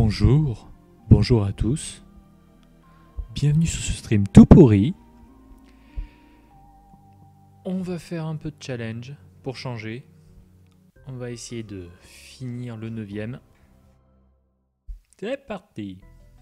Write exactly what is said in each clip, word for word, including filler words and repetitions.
Bonjour, bonjour à tous, bienvenue sur ce stream tout pourri. On va faire un peu de challenge pour changer. On va essayer de finir le neuvième. C'est parti.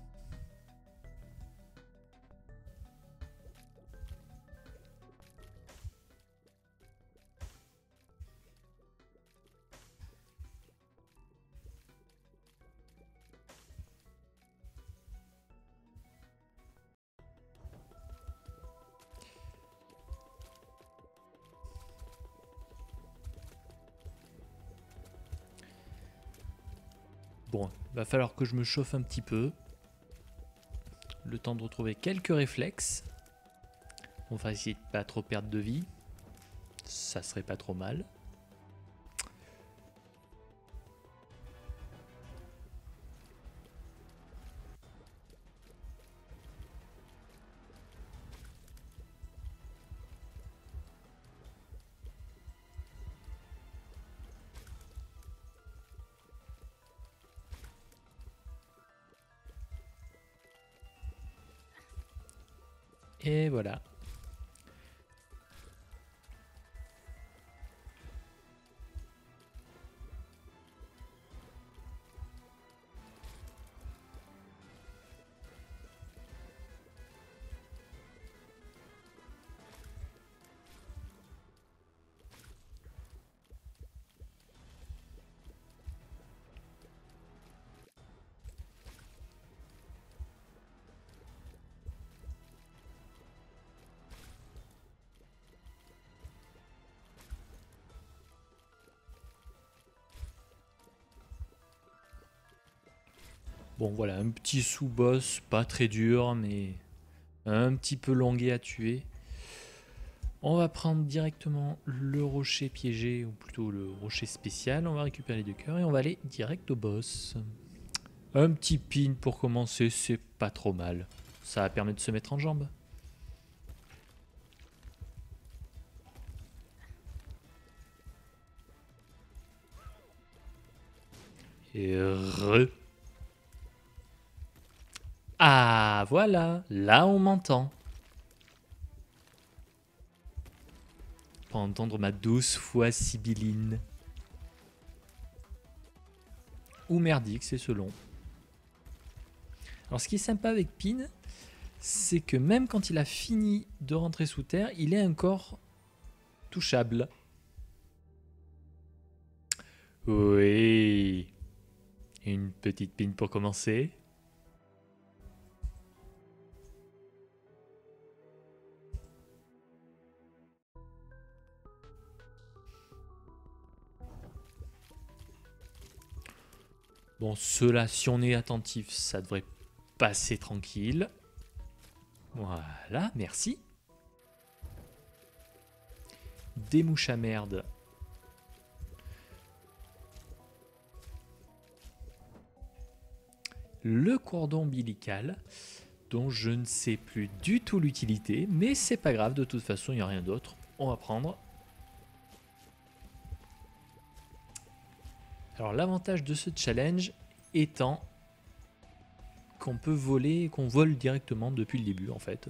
Bon, va falloir que je me chauffe un petit peu. Le temps de retrouver quelques réflexes. On va essayer de pas trop perdre de vie. Ça serait pas trop mal. Et voilà. Bon voilà, un petit sous-boss, pas très dur, mais un petit peu longué à tuer. On va prendre directement le rocher piégé, ou plutôt le rocher spécial. On va récupérer les deux cœurs et on va aller direct au boss. Un petit pin pour commencer, c'est pas trop mal. Ça va permettre de se mettre en jambe. Et re... Ah, voilà, là on m'entend. Pour entendre ma douce voix sibylline. Ou merdique, c'est selon. Alors ce qui est sympa avec Pin, c'est que même quand il a fini de rentrer sous terre, il est encore touchable. Oui. Une petite Pin pour commencer. Bon, ceux-là, si on est attentif, ça devrait passer tranquille. Voilà, merci. Des mouches à merde. Le cordon ombilical, dont je ne sais plus du tout l'utilité, mais c'est pas grave, de toute façon, il n'y a rien d'autre. On va prendre. Alors l'avantage de ce challenge étant qu'on peut voler, qu'on vole directement depuis le début en fait.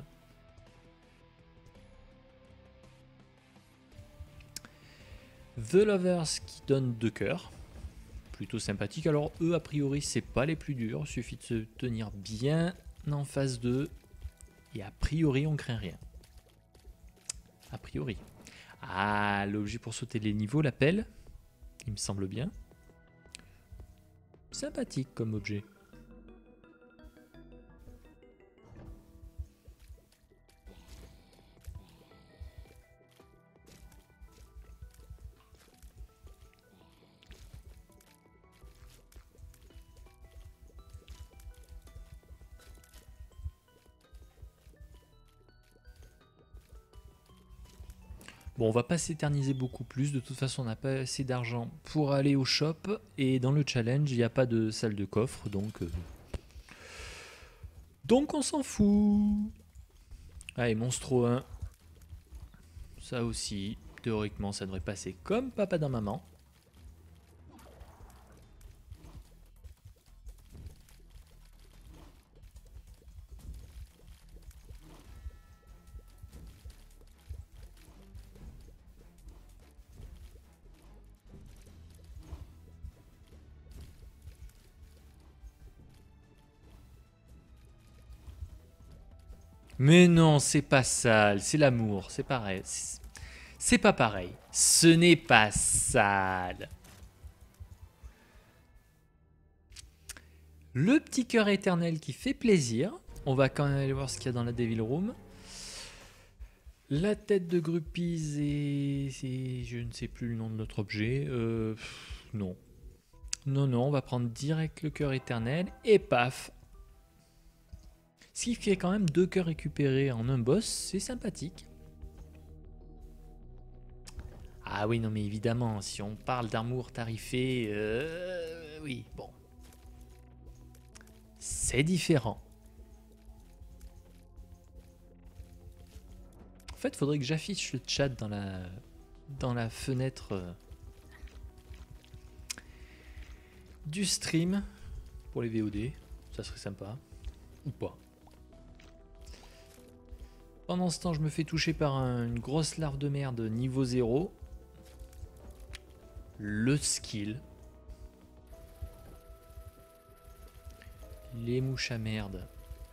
The Lovers qui donne deux cœurs, plutôt sympathique. Alors eux a priori c'est pas les plus durs, il suffit de se tenir bien en face d'eux et a priori on craint rien. A priori. Ah, l'objet pour sauter les niveaux, l'appel, il me semble bien. Sympathique comme objet. Bon, on va pas s'éterniser beaucoup plus. De toute façon, on n'a pas assez d'argent pour aller au shop. Et dans le challenge, il n'y a pas de salle de coffre. Donc, euh... donc on s'en fout. Allez, Monstro un. Ça aussi, théoriquement, ça devrait passer comme papa dans maman. Mais non, c'est pas sale, c'est l'amour, c'est pareil. C'est pas pareil. Ce n'est pas sale. Le petit cœur éternel qui fait plaisir. On va quand même aller voir ce qu'il y a dans la Devil Room. La tête de Groupies et, et je ne sais plus le nom de notre objet. Euh, non. Non, non, on va prendre direct le cœur éternel et paf. Ce qui fait quand même deux cœurs récupérés en un boss, c'est sympathique. Ah oui, non mais évidemment, si on parle d'amour tarifé, euh, oui, bon. C'est différent. En fait, il faudrait que j'affiche le chat dans la, dans la fenêtre euh, du stream pour les V O D. Ça serait sympa. Ou pas. Pendant ce temps, je me fais toucher par un, une grosse larve de merde niveau zéro. Le skill. Les mouches à merde.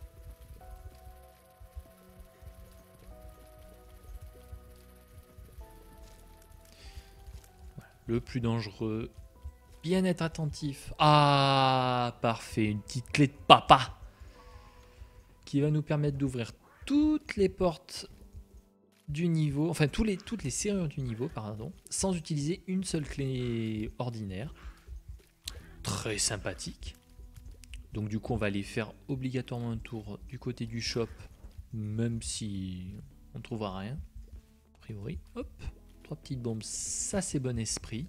Voilà. Le plus dangereux. Bien être attentif. Ah, parfait. Une petite clé de papa. Qui va nous permettre d'ouvrir toutes les portes du niveau. Enfin, tous les, toutes les serrures du niveau, pardon. Sans utiliser une seule clé ordinaire. Très sympathique. Donc du coup on va aller faire obligatoirement un tour du côté du shop, même si on ne trouvera rien. A priori, hop, trois petites bombes, ça c'est bon esprit.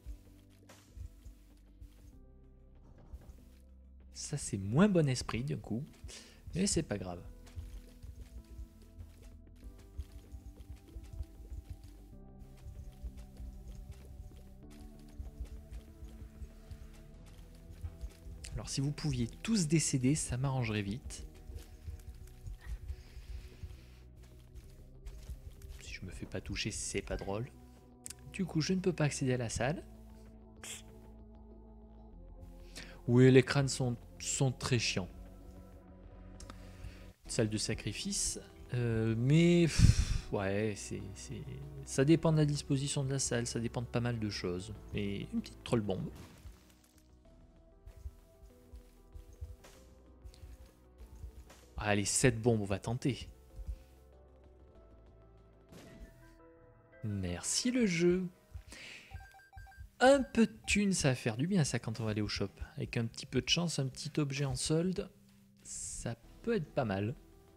Ça c'est moins bon esprit du coup, mais c'est pas grave. Alors si vous pouviez tous décéder, ça m'arrangerait vite. Si je me fais pas toucher, c'est pas drôle. Du coup, je ne peux pas accéder à la salle. Oui, les crânes sont, sont très chiants. Salle de sacrifice. Euh, mais, pff, ouais, c'est, c'est, ça dépend de la disposition de la salle, ça dépend de pas mal de choses. Et une petite troll bombe. Allez, sept bombes, on va tenter. Merci le jeu. Un peu de thunes, ça va faire du bien ça quand on va aller au shop. Avec un petit peu de chance, un petit objet en solde, ça peut être pas mal.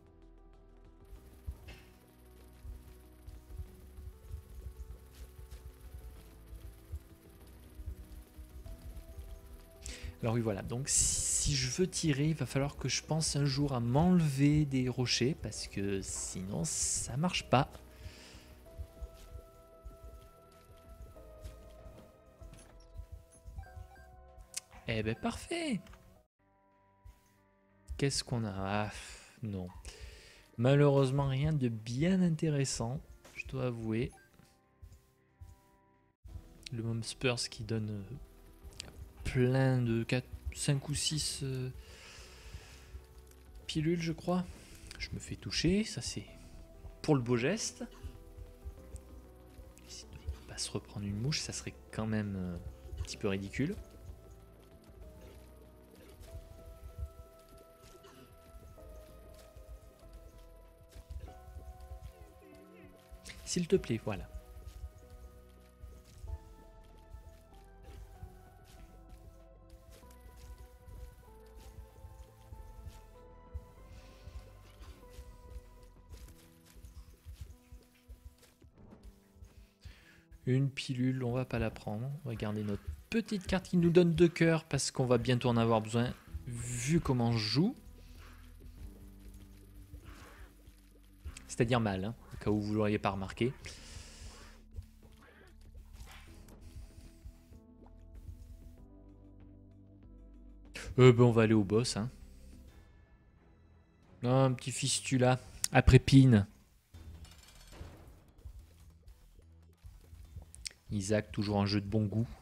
Alors oui voilà, donc si je veux tirer, il va falloir que je pense un jour à m'enlever des rochers parce que sinon ça marche pas. Eh ben parfait. Qu'est-ce qu'on a? Ah, non. Malheureusement rien de bien intéressant, je dois avouer. Le Mom Spurs qui donne plein de quatre, cinq ou six euh, pilules je crois. Je me fais toucher, ça c'est pour le beau geste. Essayer de ne pas se reprendre une mouche, ça serait quand même euh, un petit peu ridicule. S'il te plaît, voilà. Une pilule, on va pas la prendre. On va garder notre petite carte qui nous donne deux cœurs parce qu'on va bientôt en avoir besoin vu comment je joue. C'est-à-dire mal, hein, au cas où vous ne l'auriez pas remarqué. Euh, ben on va aller au boss. Hein. Oh, un petit fistula. Après Pine. Isaac, toujours un jeu de bon goût.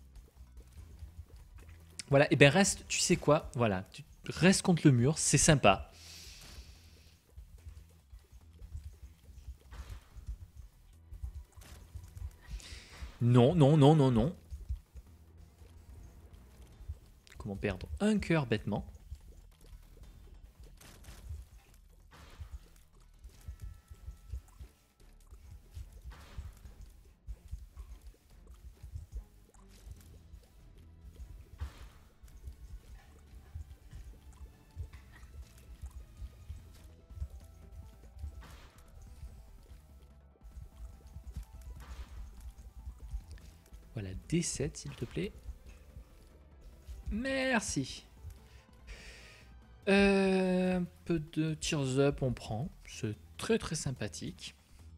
Voilà, et ben reste, tu sais quoi, voilà, tu restes contre le mur, c'est sympa. Non, non, non, non, non. Comment perdre un cœur bêtement? Voilà, D sept s'il te plaît. Merci. Euh, un peu de tears up on prend. C'est très très sympathique.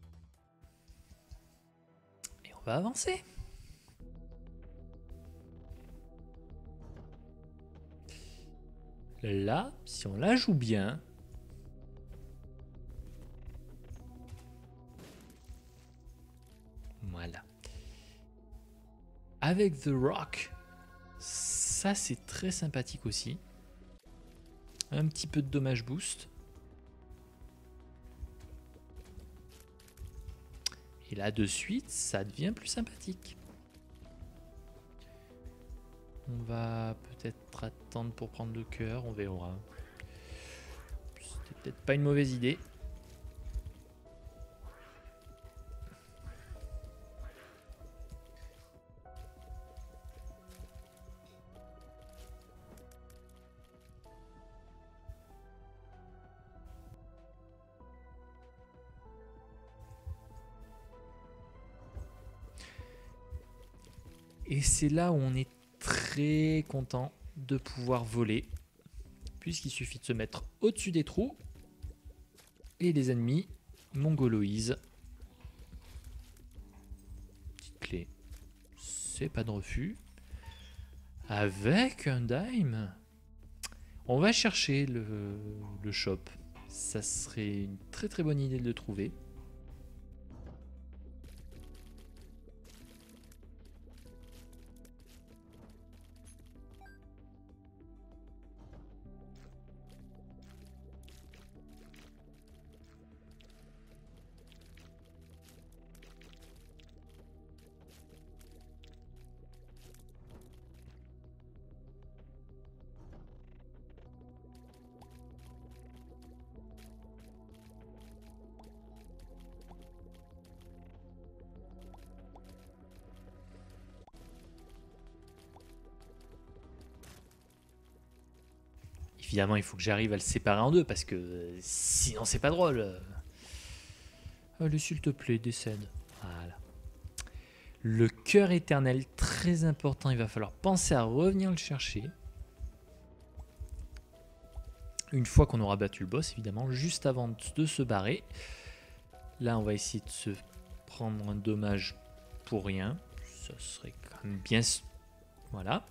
Et on va avancer. Là, si on la joue bien... Voilà. Avec The Rock, ça c'est très sympathique aussi. Un petit peu de dommage boost. Et là de suite, ça devient plus sympathique. On va peut-être attendre pour prendre le cœur, on verra. C'était peut-être pas une mauvaise idée. Et c'est là où on est très content de pouvoir voler, puisqu'il suffit de se mettre au-dessus des trous et les ennemis mongoloisent. Petite clé, c'est pas de refus. Avec un dime, on va chercher le, le shop. Ça serait une très très bonne idée de le trouver. Évidemment, il faut que j'arrive à le séparer en deux parce que sinon c'est pas drôle. Allez, s'il te plaît, décède. Voilà. Le cœur éternel, très important. Il va falloir penser à revenir le chercher. Une fois qu'on aura battu le boss, évidemment, juste avant de se barrer. Là, on va essayer de se prendre un dommage pour rien. Ça serait quand même bien... Voilà.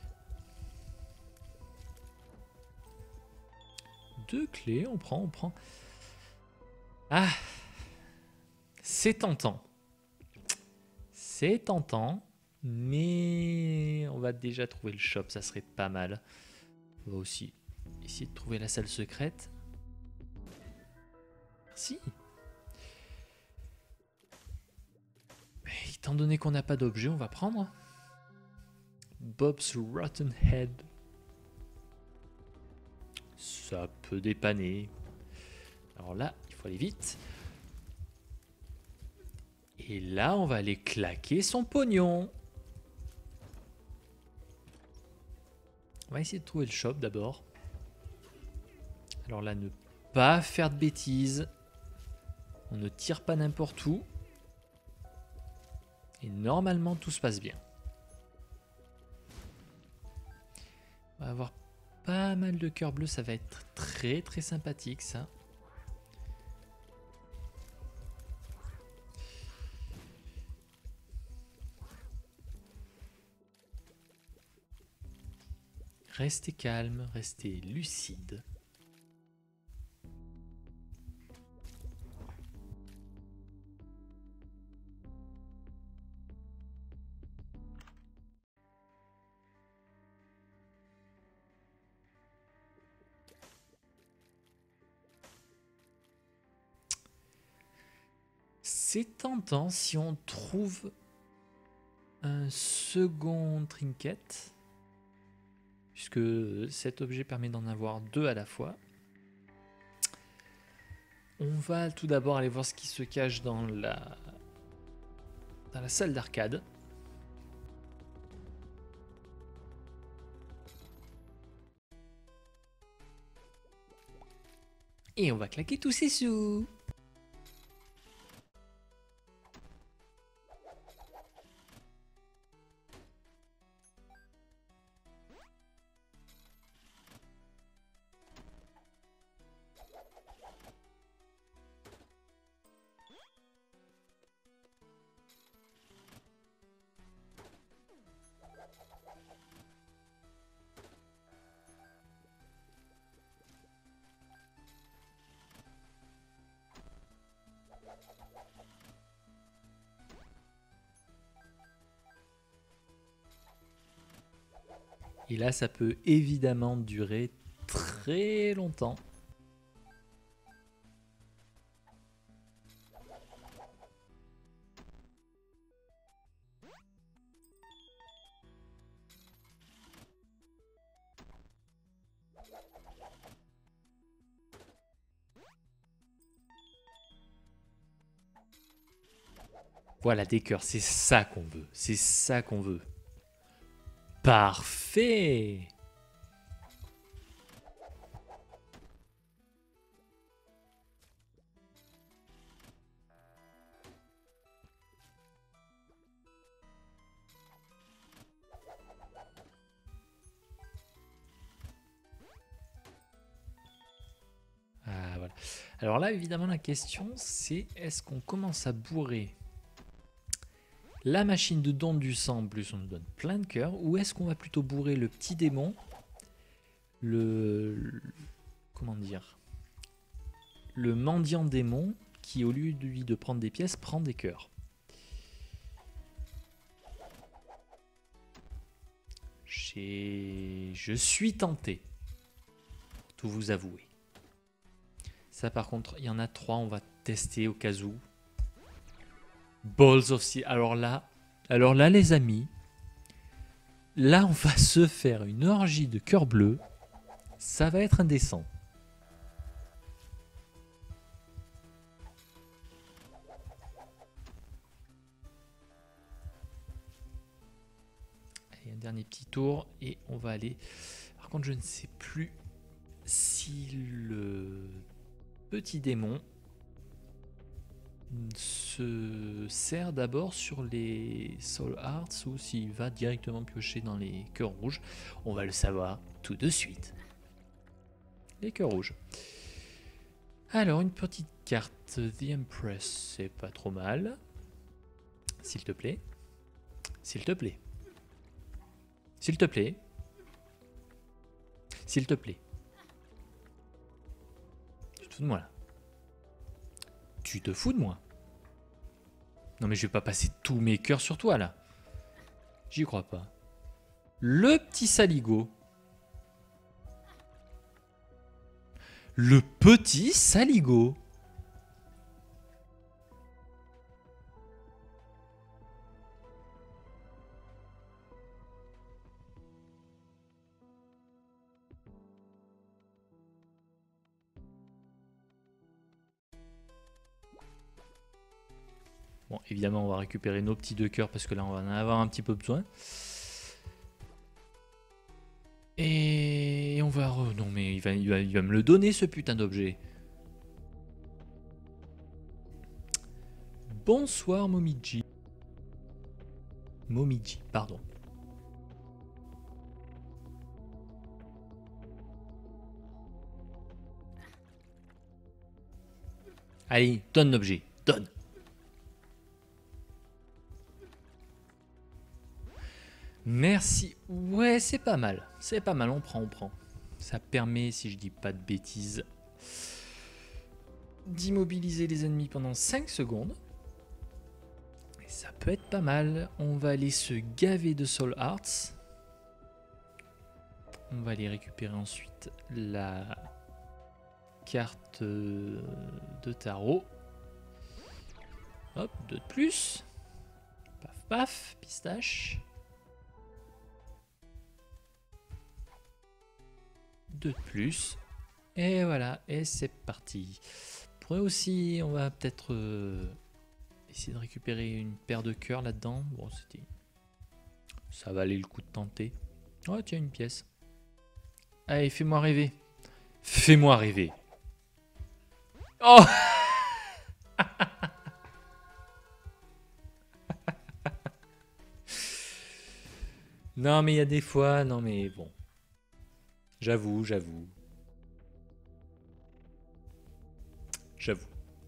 Deux clés, on prend, on prend. Ah, c'est tentant. C'est tentant, mais on va déjà trouver le shop, ça serait pas mal. On va aussi essayer de trouver la salle secrète. Merci. Mais étant donné qu'on n'a pas d'objet, on va prendre Bob's Rotten Head. Ça peut dépanner. Alors là, il faut aller vite. Et là, on va aller claquer son pognon. On va essayer de trouver le shop d'abord. Alors là, ne pas faire de bêtises. On ne tire pas n'importe où. Et normalement, tout se passe bien. On va avoir pas mal de cœurs bleus. Ça va être très très sympathique ça. Restez calme, restez lucide. C'est tentant si on trouve un second trinket, puisque cet objet permet d'en avoir deux à la fois. On va tout d'abord aller voir ce qui se cache dans la, dans la salle d'arcade. Et on va claquer tous ces sous. Et là, ça peut évidemment durer très longtemps. Voilà, des cœurs, c'est ça qu'on veut. C'est ça qu'on veut. Parfait! Ah, voilà. Alors là, évidemment, la question, c'est est-ce qu'on commence à bourrer la machine de don du sang, en plus on nous donne plein de cœurs, ou est-ce qu'on va plutôt bourrer le petit démon, le, le comment dire, le mendiant démon, qui au lieu de lui de prendre des pièces, prend des cœurs. Je suis tenté, pour tout vous avouer. Ça par contre, il y en a trois, on va tester au cas où. Balls of Steel. Alors là, alors là les amis, là on va se faire une orgie de cœur bleu. Ça va être indécent. Allez, un dernier petit tour et on va aller. Par contre, je ne sais plus si le petit démon se sert d'abord sur les Soul Hearts ou s'il va directement piocher dans les cœurs rouges. On va le savoir tout de suite. Les cœurs rouges. Alors, une petite carte The Empress, c'est pas trop mal. S'il te plaît. S'il te plaît. S'il te plaît. S'il te plaît. Tu te fous de moi là. Tu te fous de moi? Non mais je vais pas passer tous mes cœurs sur toi là. J'y crois pas. Le petit saligo. Le petit saligo. Bon, évidemment, on va récupérer nos petits deux cœurs parce que là, on va en avoir un petit peu besoin. Et on va... Re... Non, mais il va, il, va, il va me le donner, ce putain d'objet. Bonsoir, Momiji. Momiji, pardon. Allez, donne l'objet. Donne. Merci. Ouais, c'est pas mal. C'est pas mal, on prend, on prend. Ça permet, si je dis pas de bêtises, d'immobiliser les ennemis pendant cinq secondes. Et ça peut être pas mal. On va aller se gaver de Soul Hearts. On va aller récupérer ensuite la carte de tarot. Hop, deux de plus. Paf, Paf, pistache. Deux de plus. Et voilà, et c'est parti. Pour eux aussi, on va peut-être euh, essayer de récupérer une paire de cœurs là-dedans. Bon, c'était... Ça valait le coup de tenter. Oh, tiens, une pièce. Allez, fais-moi rêver. Fais-moi rêver. Oh! Non, mais il y a des fois... Non, mais bon. J'avoue, j'avoue. J'avoue.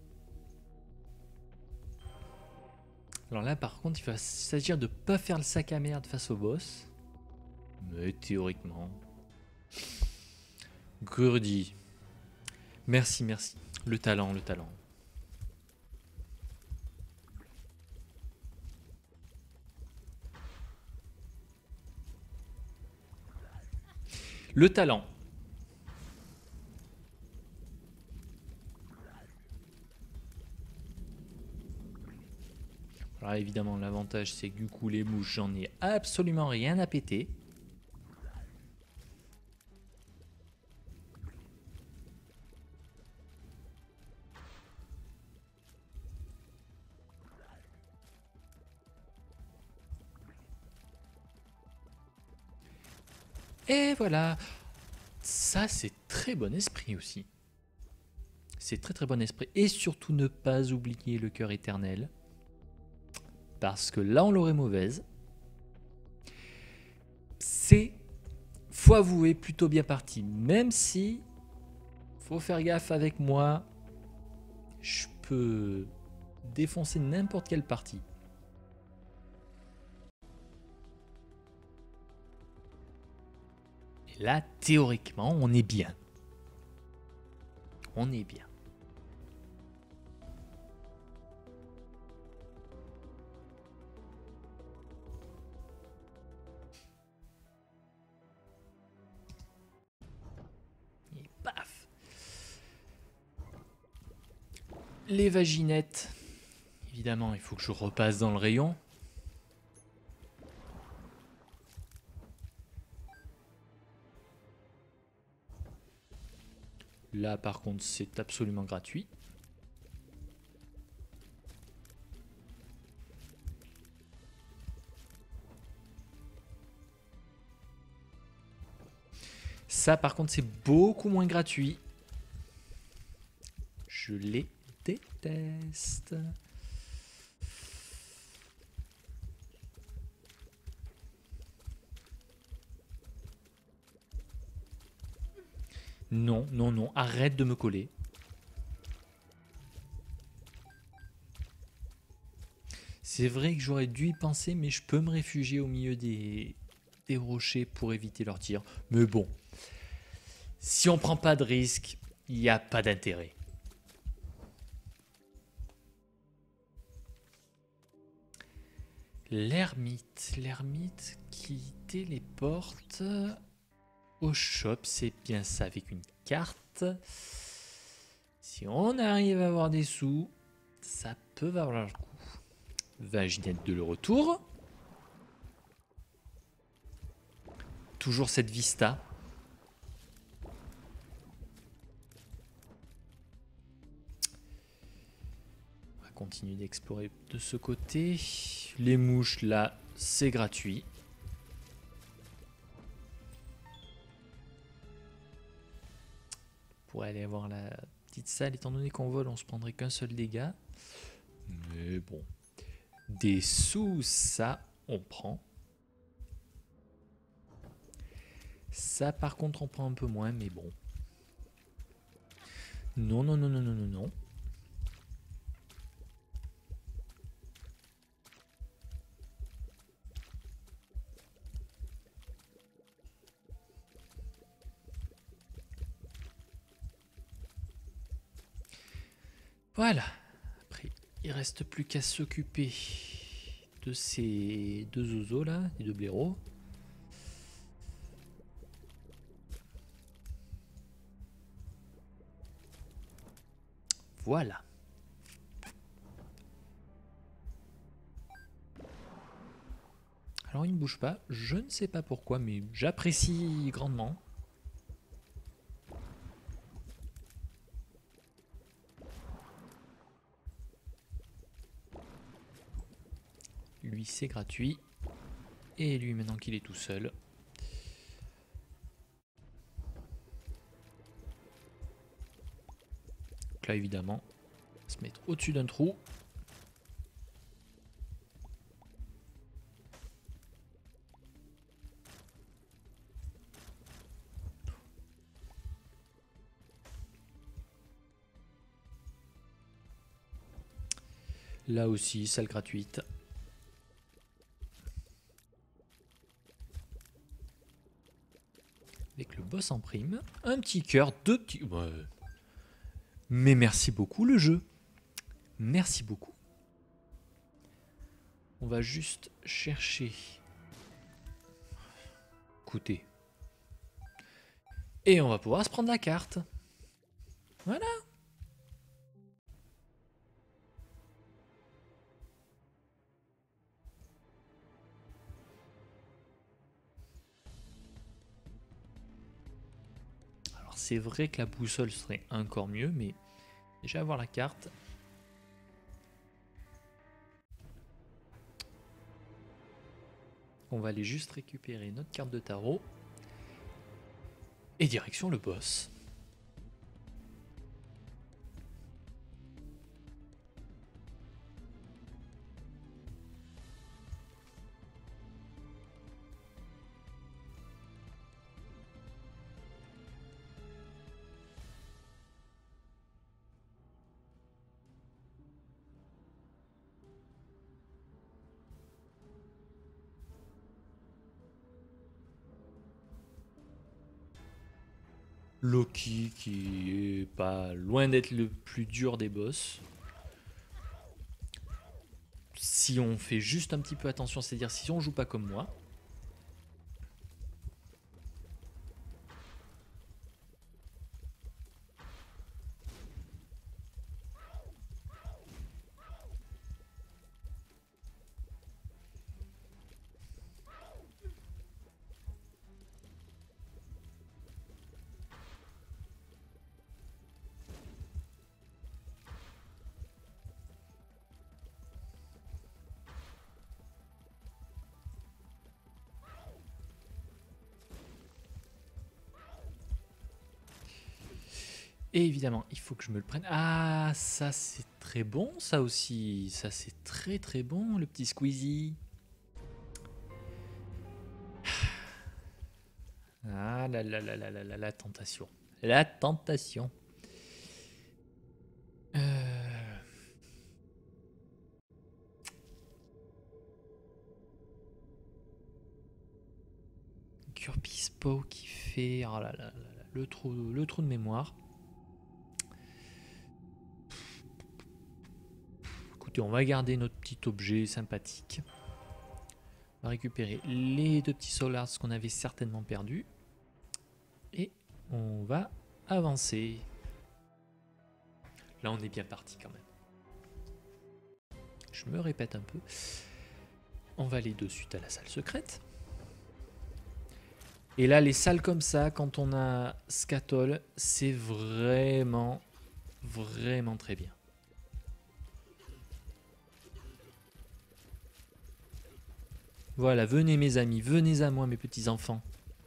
Alors là, par contre, il va s'agir de pas faire le sac à merde face au boss. Mais théoriquement... Gurdi. Merci, merci. Le talent, le talent. Le talent. Alors évidemment, l'avantage, c'est que du coup, les mouches, j'en ai absolument rien à péter. Et voilà. Ça, c'est très bon esprit aussi. C'est très très bon esprit. Et surtout, ne pas oublier le cœur éternel. Parce que là, on l'aurait mauvaise. C'est, faut avouer, plutôt bien parti. Même si, faut faire gaffe avec moi. Je peux défoncer n'importe quelle partie. Et là, théoriquement, on est bien. On est bien. Et paf! Les vaginettes. Évidemment, il faut que je repasse dans le rayon. Là, par contre, c'est absolument gratuit. Ça, par contre, c'est beaucoup moins gratuit. Je les déteste. Non, non, non, arrête de me coller. C'est vrai que j'aurais dû y penser, mais je peux me réfugier au milieu des, des rochers pour éviter leurs tirs. Mais bon, si on prend pas de risque, il n'y a pas d'intérêt. L'ermite, l'ermite qui téléporte au shop, c'est bien ça, avec une carte. Si on arrive à avoir des sous, ça peut valoir le coup. Vaginette de le retour. Toujours cette vista. On va continuer d'explorer de ce côté. Les mouches, là, c'est gratuit. Pour aller voir la petite salle, étant donné qu'on vole, on se prendrait qu'un seul dégât. Mais bon. Des sous, ça, on prend. Ça, par contre, on prend un peu moins, mais bon. Non, non, non, non, non, non, non. Voilà. Après, il reste plus qu'à s'occuper de ces deux zozos là, les deux blaireaux. Voilà. Alors il ne bouge pas, je ne sais pas pourquoi, mais j'apprécie grandement. Lui c'est gratuit. Et lui maintenant qu'il est tout seul. Donc là évidemment, on va se mettre au-dessus d'un trou. Là aussi, salle gratuite. Avec le boss en prime. Un petit cœur, deux petits... Ouais. Mais merci beaucoup le jeu. Merci beaucoup. On va juste chercher... Écoutez. Et on va pouvoir se prendre la carte. Voilà. Alors c'est vrai que la boussole serait encore mieux, mais déjà avoir la carte... On va aller juste récupérer notre carte de tarot. Et direction le boss. Loki qui est pas loin d'être le plus dur des boss. Si on fait juste un petit peu attention, c'est-à-dire si on joue pas comme moi. Et évidemment, il faut que je me le prenne. Ah, ça c'est très bon, ça aussi. Ça c'est très très bon, le petit Squeezie. Ah là là là là là là, la tentation. La tentation. Euh... Gurpispo qui fait... Oh là là là là, le trou, le trou de mémoire. On va garder notre petit objet sympathique. On va récupérer les deux petits solars qu'on avait certainement perdus. Et on va avancer. Là, on est bien parti quand même. Je me répète un peu. On va aller de suite à la salle secrète. Et là, les salles comme ça, quand on a Scatol, c'est vraiment, vraiment très bien. Voilà, venez mes amis, venez à moi mes petits enfants.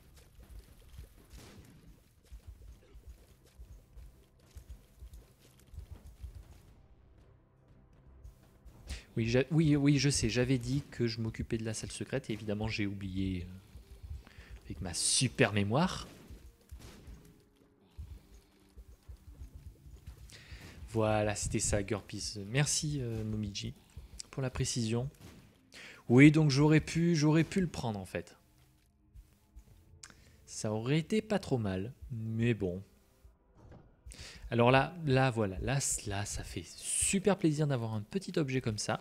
Oui, oui, oui, je sais, j'avais dit que je m'occupais de la salle secrète et évidemment j'ai oublié euh, avec ma super mémoire. Voilà, c'était ça, Gurpis. Merci euh, Momiji pour la précision. Oui, donc j'aurais pu, j'aurais pu le prendre en fait. Ça aurait été pas trop mal, mais bon. Alors là, là voilà, là, là, ça fait super plaisir d'avoir un petit objet comme ça.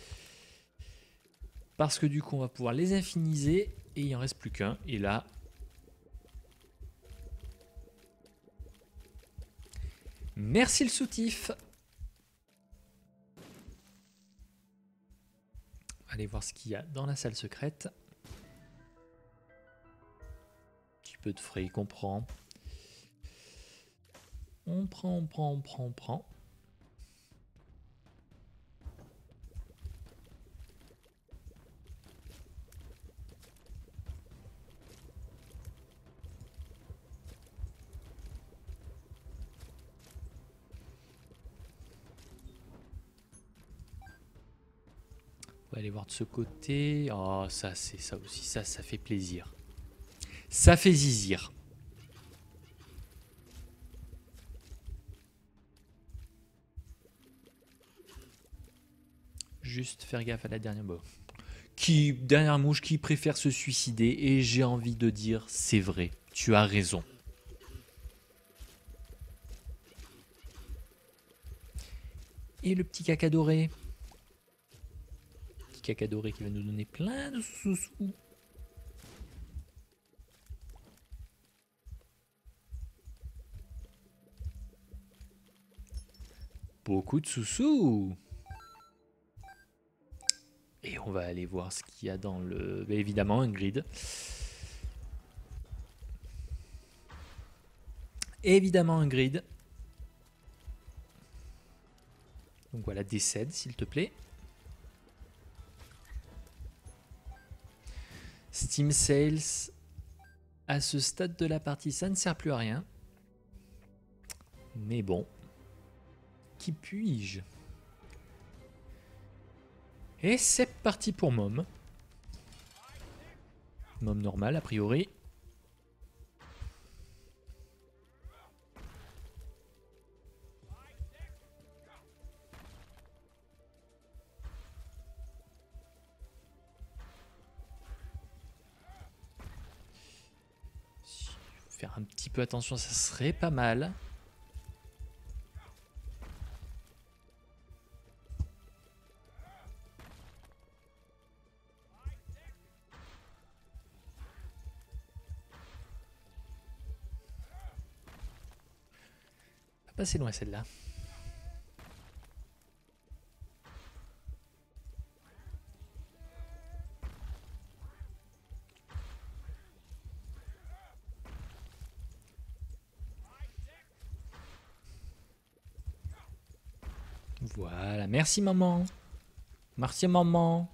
Parce que du coup, on va pouvoir les infiniser et il en reste plus qu'un. Et là, merci le soutif. Allez voir ce qu'il y a dans la salle secrète. peu de frais qu'on prend. On prend, on prend, on prend, on prend. On va aller voir de ce côté. Oh, ça, c'est ça aussi. Ça, ça fait plaisir. Ça fait zizir. Juste faire gaffe à la dernière mouche. Qui, dernière mouche qui préfère se suicider. Et j'ai envie de dire, c'est vrai. Tu as raison. Et le petit caca doré. Petit caca doré qui va nous donner plein de sous-sous. Beaucoup de sous-sous. Et on va aller voir ce qu'il y a dans le... Bah, évidemment, un grid. Évidemment, un grid. Donc voilà, décède, s'il te plaît. Steam Sales. À ce stade de la partie, ça ne sert plus à rien. Mais bon. Qui puis-je? Et c'est parti pour Mom. Mom normal, a priori. Faire un petit peu attention, ça serait pas mal. Pas passer loin celle-là. Voilà, merci maman. Merci maman.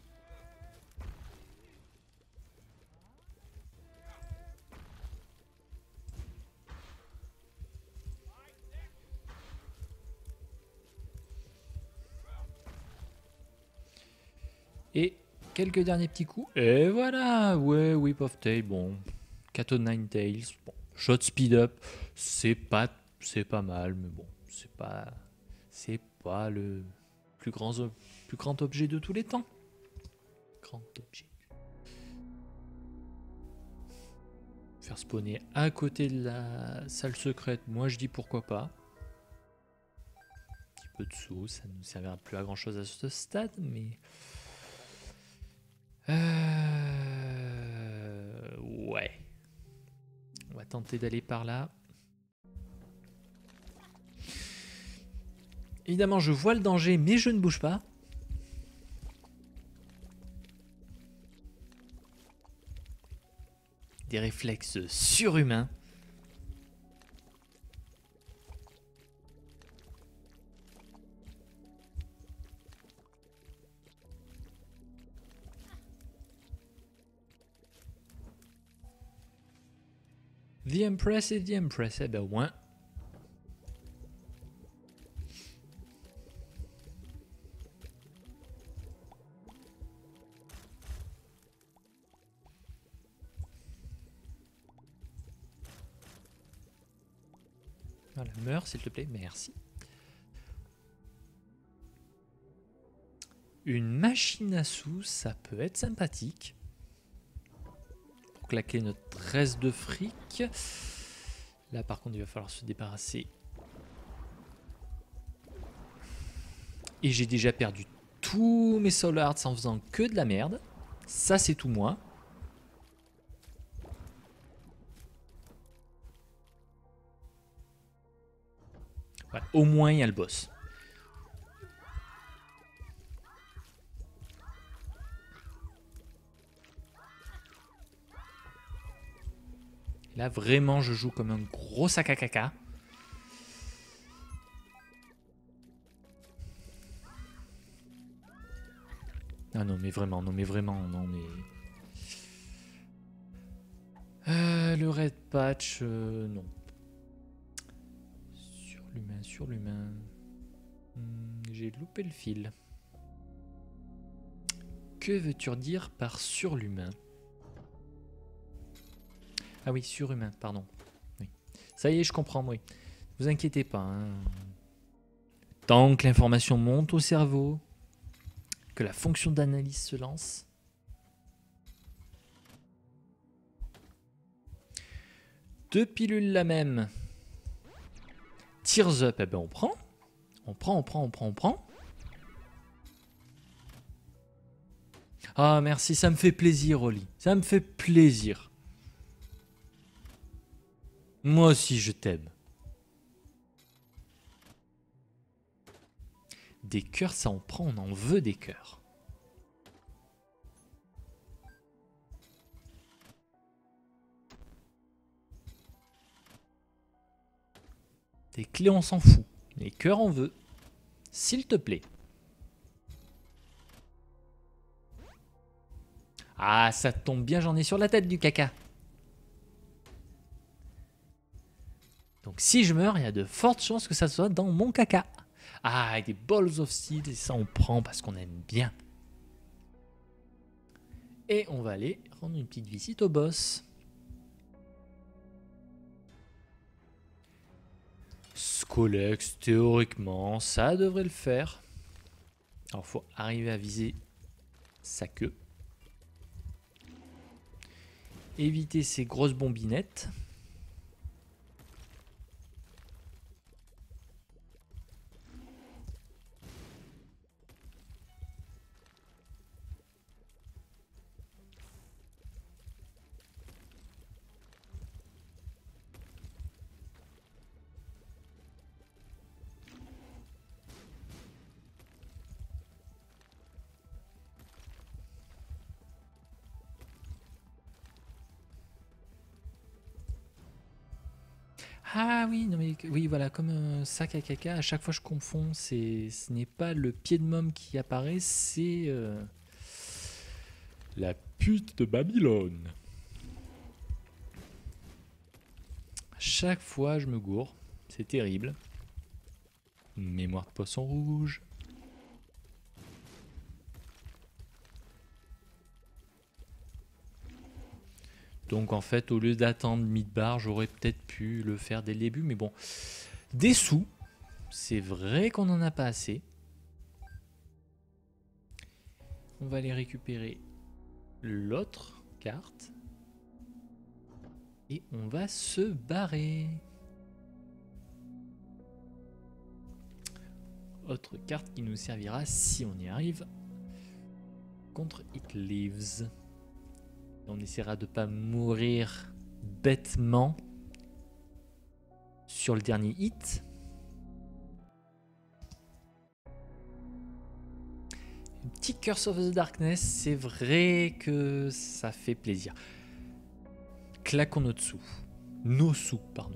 Et quelques derniers petits coups. Et voilà, ouais, Whip of Tail, bon. Cat o' Nine Tails, bon. Shot Speed Up, c'est pas, c'est pas mal, mais bon, c'est pas, c'est pas le plus grand, plus grand objet de tous les temps. Grand objet. Faire spawner à côté de la salle secrète, moi je dis pourquoi pas. Un petit peu de sous, ça ne nous servira plus à grand chose à ce stade, mais... Euh... Ouais. On va tenter d'aller par là. Évidemment, je vois le danger, mais je ne bouge pas. Des réflexes surhumains. The Empress et The Empress, eh ben au moins. Voilà, meurs s'il te plaît, merci. Une machine à sous, ça peut être sympathique. Pour claquer notre reste de fric. Là par contre il va falloir se débarrasser. Et j'ai déjà perdu tous mes soul hearts en faisant que de la merde. Ça c'est tout moi. Voilà, au moins il y a le boss. Là, vraiment, je joue comme un gros sac à caca. Ah non, mais vraiment, non, mais vraiment, non, mais... Euh, le red patch, euh, non. Sur l'humain, sur l'humain. Hmm, j'ai loupé le fil. Que veux-tu dire par surhumain? Ah oui, surhumain, pardon. Oui. Ça y est, je comprends, oui. Ne vous inquiétez pas. Hein. Tant que l'information monte au cerveau, que la fonction d'analyse se lance. Deux pilules la même. Tears up, eh ben on prend. On prend, on prend, on prend, on prend. Ah merci, ça me fait plaisir, Oli. Ça me fait plaisir. Moi aussi, je t'aime. Des cœurs, ça on prend, on en veut des cœurs. Des clés, on s'en fout. Les cœurs, on veut. S'il te plaît. Ah, ça tombe bien, j'en ai sur la tête du caca. Donc si je meurs, il y a de fortes chances que ça soit dans mon caca. Ah, des balls of seed, et ça on prend parce qu'on aime bien. Et on va aller rendre une petite visite au boss. Scolex, théoriquement, ça devrait le faire. Alors, faut arriver à viser sa queue. Éviter ces grosses bombinettes. Ah oui, non mais oui, voilà, comme un sac à caca, à chaque fois je confonds, c'est, ce n'est pas le pied de môme qui apparaît, c'est euh, la pute de Babylone. Chaque fois je me gourre, c'est terrible. Mémoire de poisson rouge. Donc en fait, au lieu d'attendre mid-bar, j'aurais peut-être pu le faire dès le début. Mais bon, des sous, c'est vrai qu'on n'en a pas assez. On va aller récupérer l'autre carte. Et on va se barrer. Autre carte qui nous servira, si on y arrive, contre It Lives. On essaiera de ne pas mourir bêtement sur le dernier hit. Un petit Curse of the Darkness, c'est vrai que ça fait plaisir. Claquons nos sous. Nos sous, pardon.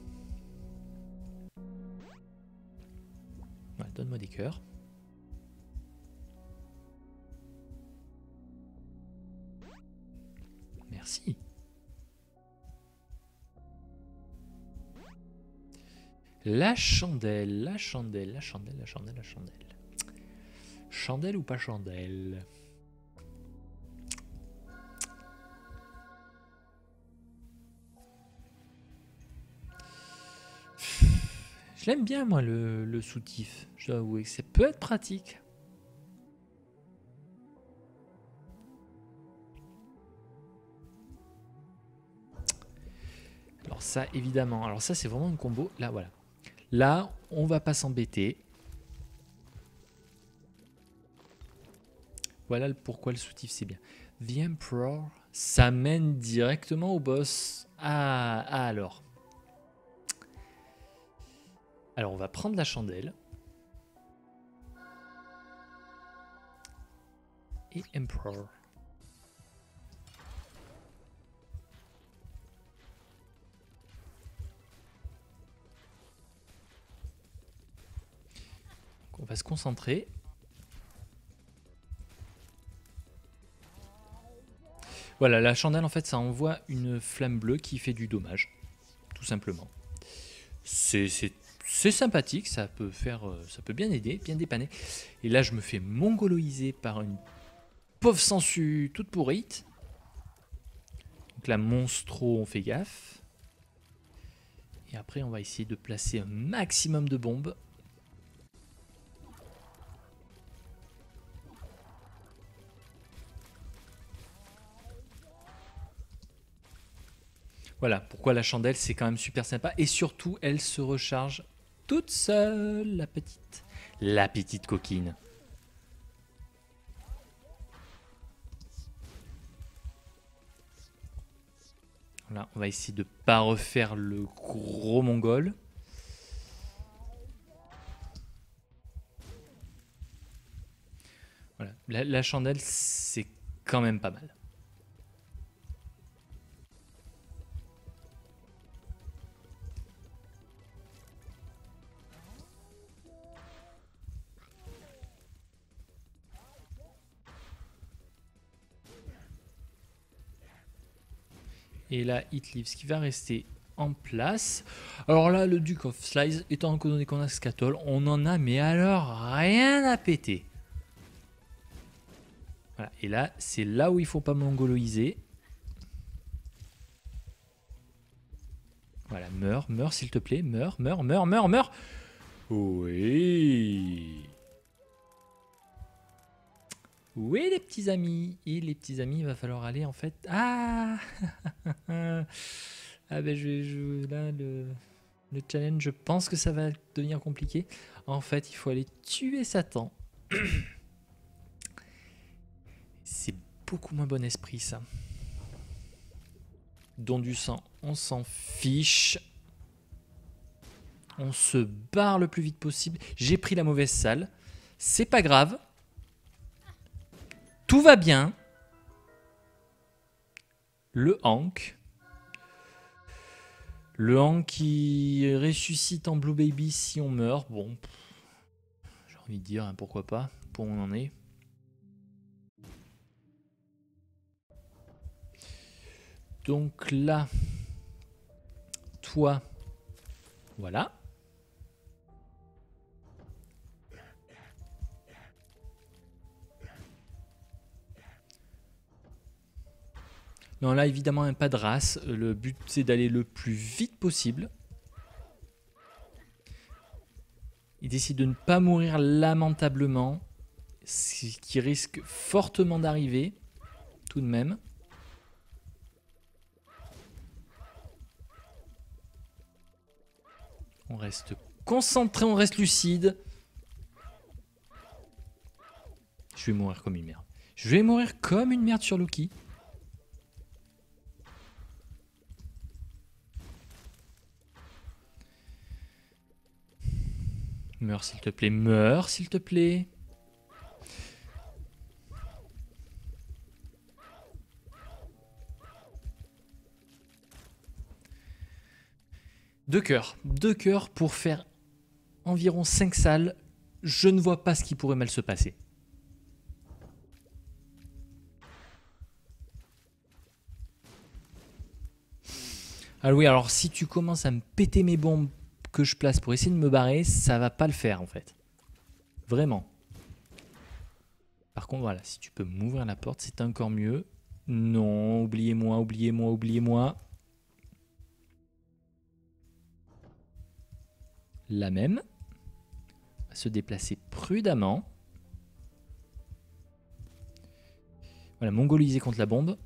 Voilà, donne-moi des cœurs. Merci. La chandelle, la chandelle, la chandelle, la chandelle, la chandelle. Chandelle ou pas chandelle? Je l'aime bien, moi, le, le soutif. Je dois avouer que ça peut être pratique. Alors ça, évidemment. Alors ça, c'est vraiment un combo. Là, voilà. Là, on va pas s'embêter. Voilà pourquoi le soutif, c'est bien. The Emperor, ça mène directement au boss. Ah, ah alors. Alors, on va prendre la chandelle. Et Emperor. On va se concentrer. Voilà, la chandelle, en fait, ça envoie une flamme bleue qui fait du dommage, tout simplement. C'est sympathique, ça peut faire, ça peut bien aider, bien dépanner. Et là, je me fais mongoloiser par une pauvre sangsue toute pourrite. Donc là, monstro, on fait gaffe. Et après, on va essayer de placer un maximum de bombes. Voilà, pourquoi la chandelle, c'est quand même super sympa. Et surtout, elle se recharge toute seule, la petite. La petite coquine. Voilà, on va essayer de ne pas refaire le gros mongol. Voilà, la, la chandelle, c'est quand même pas mal. Et là, It Lives qui va rester en place. Alors là, le Duke of Slice, étant donné qu'on a Scatol, on en a, mais alors, rien à péter. Voilà. Et là, c'est là où il faut pas mongoloiser. Voilà, meurs, meurs s'il te plaît, meurs, meurs, meurs, meurs, meurs. Oui. Oui, les petits amis. Et les petits amis, il va falloir aller en fait. Ah. Ah ben je vais jouer là le, le challenge. Je pense que ça va devenir compliqué. En fait, il faut aller tuer Satan. C'est beaucoup moins bon esprit ça. Don du sang, on s'en fiche. On se barre le plus vite possible. J'ai pris la mauvaise salle. C'est pas grave. Tout va bien. Le Hank. Le Hank qui ressuscite en Blue Baby si on meurt. Bon, j'ai envie de dire, hein, pourquoi pas. Pour où on en est. Donc là, toi, voilà. Non, là, évidemment, pas de race. Le but, c'est d'aller le plus vite possible. Il décide de ne pas mourir lamentablement, ce qui risque fortement d'arriver, tout de même. On reste concentré, on reste lucide. Je vais mourir comme une merde. Je vais mourir comme une merde sur Loki. Meurs s'il te plaît, meurs s'il te plaît. Deux cœurs. Deux cœurs pour faire environ cinq salles. Je ne vois pas ce qui pourrait mal se passer. Ah oui, alors si tu commences à me péter mes bombes que je place pour essayer de me barrer, ça va pas le faire en fait. Vraiment. Par contre, voilà, si tu peux m'ouvrir la porte, c'est encore mieux. Non, oubliez-moi, oubliez-moi, oubliez-moi. La même. On va se déplacer prudemment. Voilà, mongoliser contre la bombe.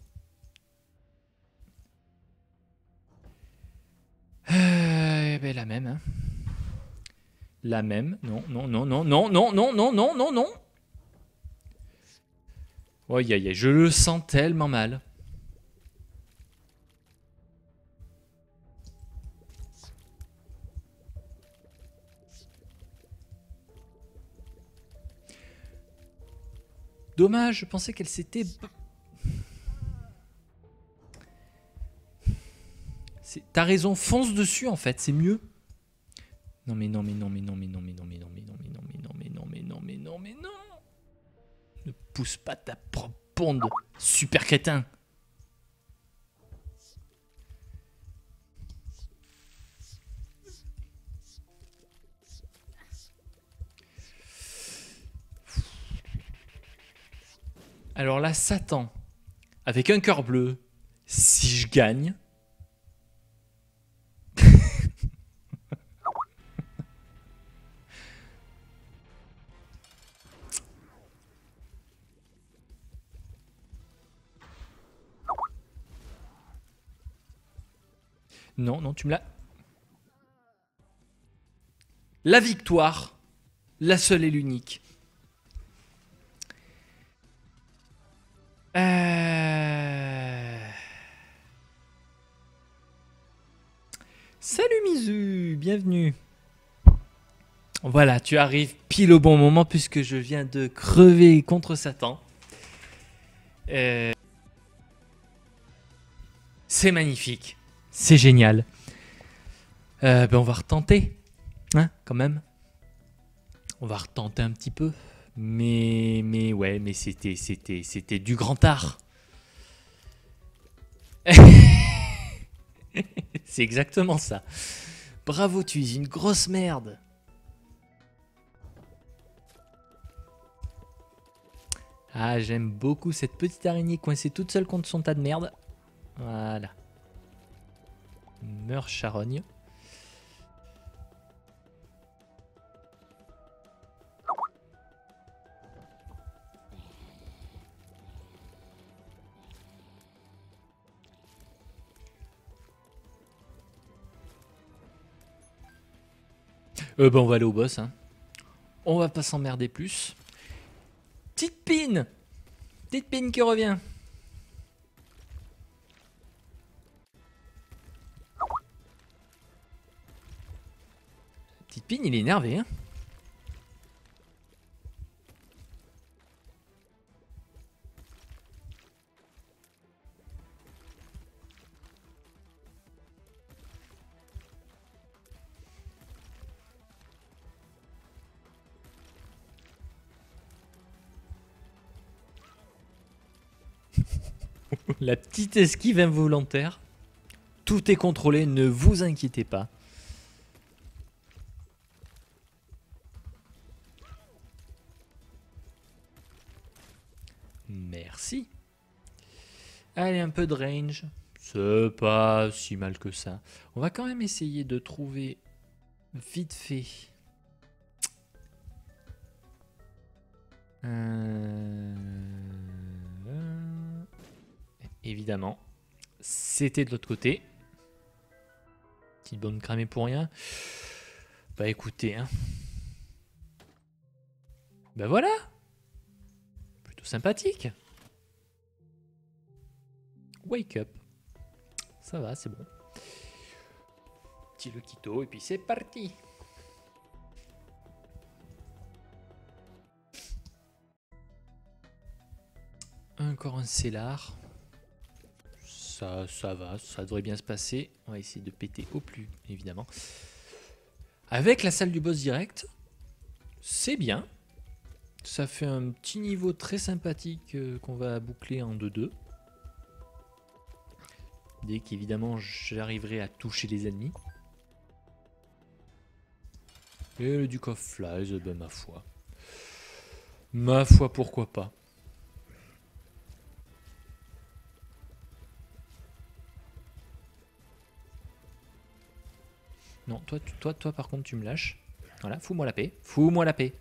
Euh, ben la même. Hein. La même. Non, non, non, non, non, non, non, non, non, non, non. Oh, aïe, aïe, je le sens tellement mal. Dommage, je pensais qu'elle s'était... T'as raison, fonce dessus en fait, c'est mieux. Non mais non mais non mais non mais non mais non mais non mais non mais non mais non mais non mais non mais non mais non. Ne pousse pas ta propre ponde, super crétin. Alors là, Satan, avec un cœur bleu, si je gagne... Non, non, tu me l'as... La victoire, la seule et l'unique. Euh... Salut Mizu, bienvenue. Voilà, tu arrives pile au bon moment puisque je viens de crever contre Satan. Euh... C'est magnifique, c'est génial. Euh, ben on va retenter, hein, quand même. On va retenter un petit peu, mais mais ouais, mais c'était c'était c'était du grand art. C'est exactement ça. Bravo, tu es une grosse merde. Ah, j'aime beaucoup cette petite araignée coincée toute seule contre son tas de merde. Voilà. Meurs, charogne. Euh, ben on va aller au boss. Hein. On va pas s'emmerder plus. Petite pine. Petite pine qui revient. Petite pine, il est énervé. Hein. La petite esquive involontaire. Tout est contrôlé, ne vous inquiétez pas. Merci. Allez, un peu de range. C'est pas si mal que ça. On va quand même essayer de trouver vite fait. Euh... Évidemment, c'était de l'autre côté. Petite bonne cramée pour rien. Bah écoutez, hein. Bah voilà. Plutôt sympathique. Wake up. Ça va, c'est bon. Petit Lokito et puis c'est parti. Encore un Cellar. Ça, ça va, ça devrait bien se passer. On va essayer de péter au plus, évidemment. Avec la salle du boss direct, c'est bien. Ça fait un petit niveau très sympathique euh, qu'on va boucler en deux deux. Dès qu'évidemment j'arriverai à toucher les ennemis. Et le Duke of Flies, ben ma foi. Ma foi, pourquoi pas. Non, toi, toi, toi, par contre, tu me lâches. Voilà, fous-moi la paix. Fous-moi la paix.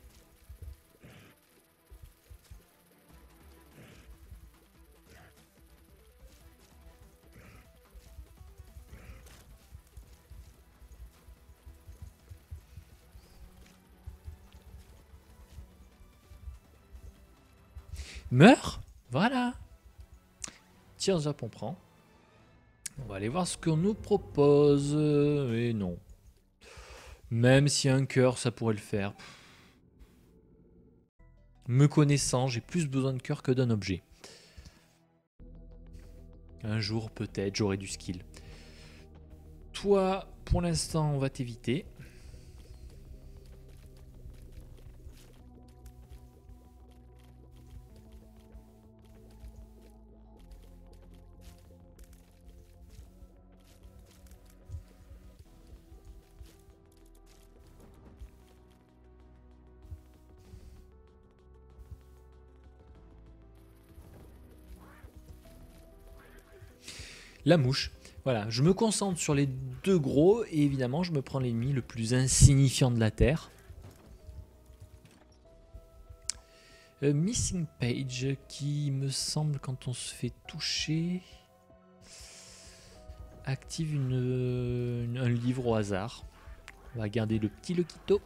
Meurs. Voilà. Tears up, on prend. On va aller voir ce qu'on nous propose. Et non. Même si un cœur, ça pourrait le faire. Me connaissant, j'ai plus besoin de cœur que d'un objet. Un jour, peut-être, j'aurai du skill. Toi, pour l'instant, on va t'éviter. La mouche. Voilà, je me concentre sur les deux gros et évidemment je me prends l'ennemi le plus insignifiant de la Terre. Euh, missing page qui me semble quand on se fait toucher active une, une, un livre au hasard. On va garder le petit Lokito.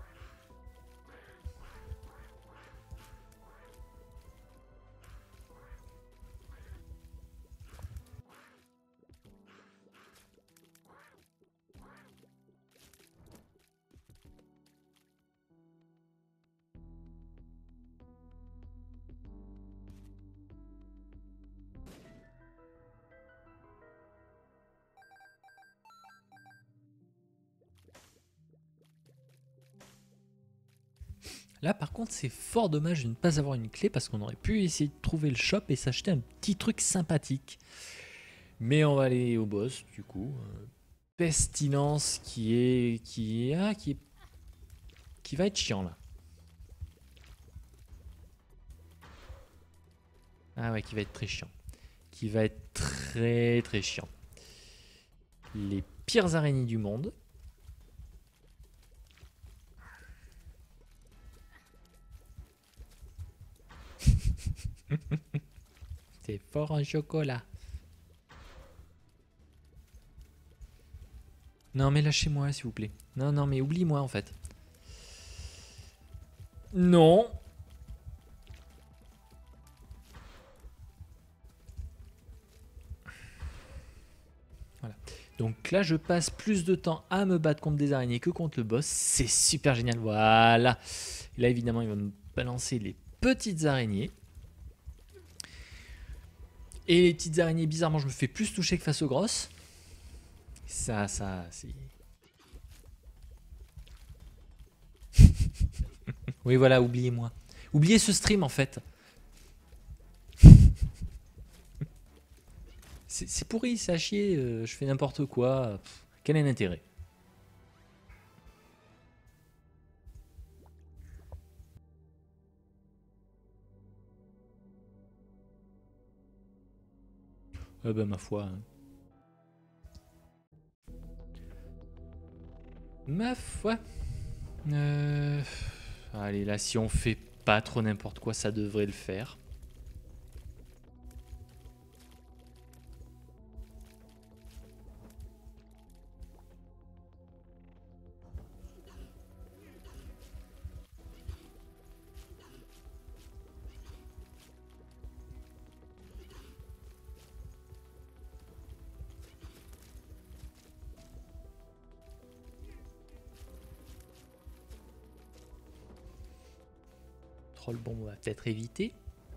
Là par contre c'est fort dommage de ne pas avoir une clé parce qu'on aurait pu essayer de trouver le shop et s'acheter un petit truc sympathique. Mais on va aller au boss du coup. Pestilence qui est qui ah, qui est, qui va être chiant là. Ah ouais, qui va être très chiant. Qui va être très très chiant. Les pires araignées du monde. C'est fort en chocolat. Non mais lâchez-moi s'il vous plaît. Non non mais oublie-moi en fait. Non. Voilà. Donc là je passe plus de temps à me battre contre des araignées que contre le boss. C'est super génial. Voilà. Et là évidemment il va me balancer les petites araignées. Et les petites araignées, bizarrement, je me fais plus toucher que face aux grosses. Ça, ça, c'est... Oui, voilà, oubliez-moi. Oubliez ce stream, en fait. C'est pourri, c'est à chier. Euh, je fais n'importe quoi. Pff, quel est l'intérêt? Ah bah, ma foi. Hein. Ma foi. Euh... Allez, là, si on fait pas trop n'importe quoi, ça devrait le faire. Troll bombe, on va peut-être éviter.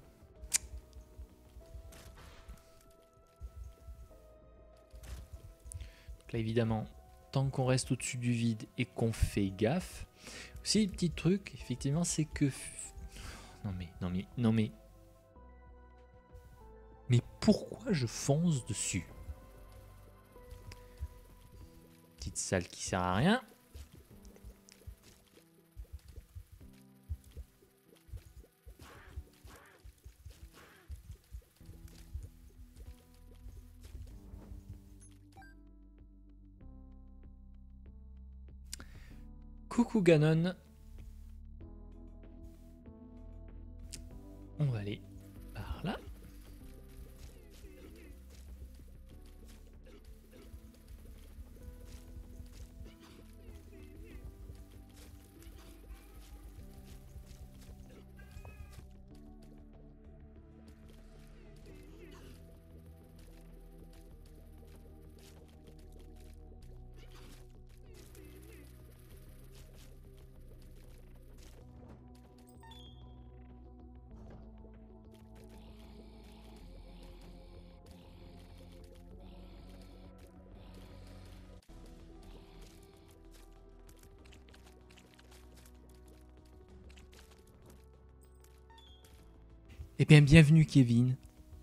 Donc là, évidemment, tant qu'on reste au-dessus du vide et qu'on fait gaffe. Aussi, le petit truc, effectivement, c'est que... Non mais, non mais, non mais... Mais pourquoi je fonce dessus? Petite salle qui sert à rien. Coucou Ganon. On va aller par là. Eh bien, bienvenue Kevin.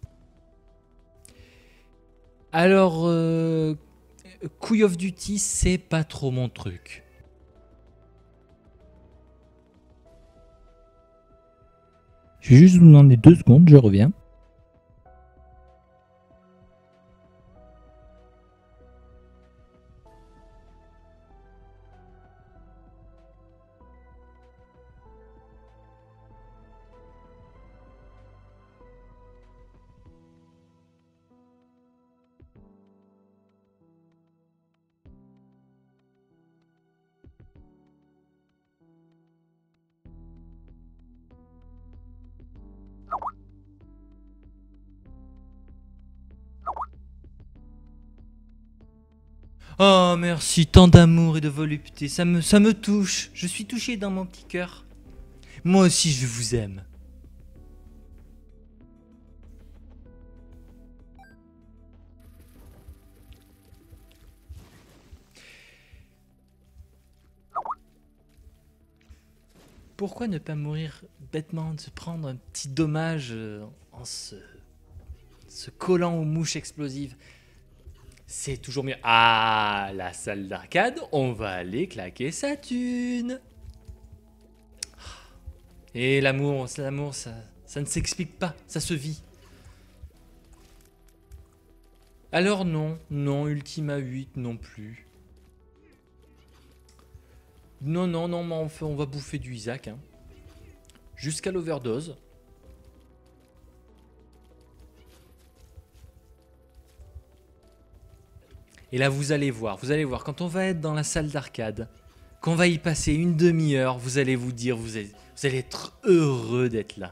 Alors, euh, Call of Duty, c'est pas trop mon truc. Je vais juste vous demander deux secondes, je reviens. Oh, merci, tant d'amour et de volupté, ça me, ça me touche. Je suis touché dans mon petit cœur. Moi aussi, je vous aime. Pourquoi ne pas mourir bêtement, de se prendre un petit dommage euh, en se, se collant aux mouches explosives? C'est toujours mieux. Ah, la salle d'arcade, on va aller claquer sa thune. Et l'amour, c'est l'amour, ça, ça ne s'explique pas, ça se vit. Alors non, non, Ultima huit non plus. Non, non, non, mais on, fait, on va bouffer du Isaac. Hein. Jusqu'à l'overdose. Et là, vous allez voir, vous allez voir, quand on va être dans la salle d'arcade, qu'on va y passer une demi-heure, vous allez vous dire, vous allez, vous allez être heureux d'être là.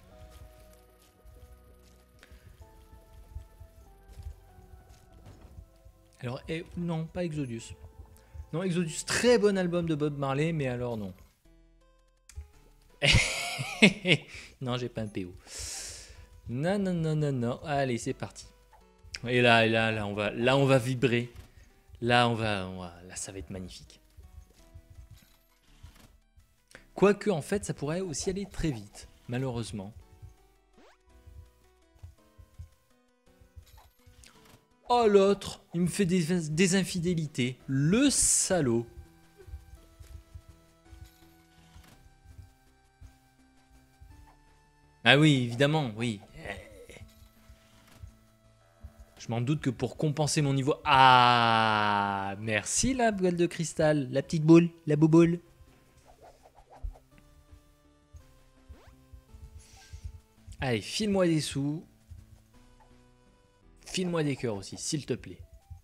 Alors, eh, non, pas Exodus. Non, Exodus, très bon album de Bob Marley, mais alors non. Non, j'ai pas un P O. Non, non, non, non, non. Allez, c'est parti. Et là, là, là, on va, là, on va vibrer. Là, on va, on va, là, ça va être magnifique. Quoique, en fait, ça pourrait aussi aller très vite, malheureusement. Oh, l'autre, il me fait des, des infidélités. Le salaud. Ah oui, évidemment, oui. Je m'en doute que pour compenser mon niveau... Ah, merci la boule de cristal. La petite boule, la bouboule. Allez, file-moi des sous. File-moi des cœurs aussi, s'il te plaît.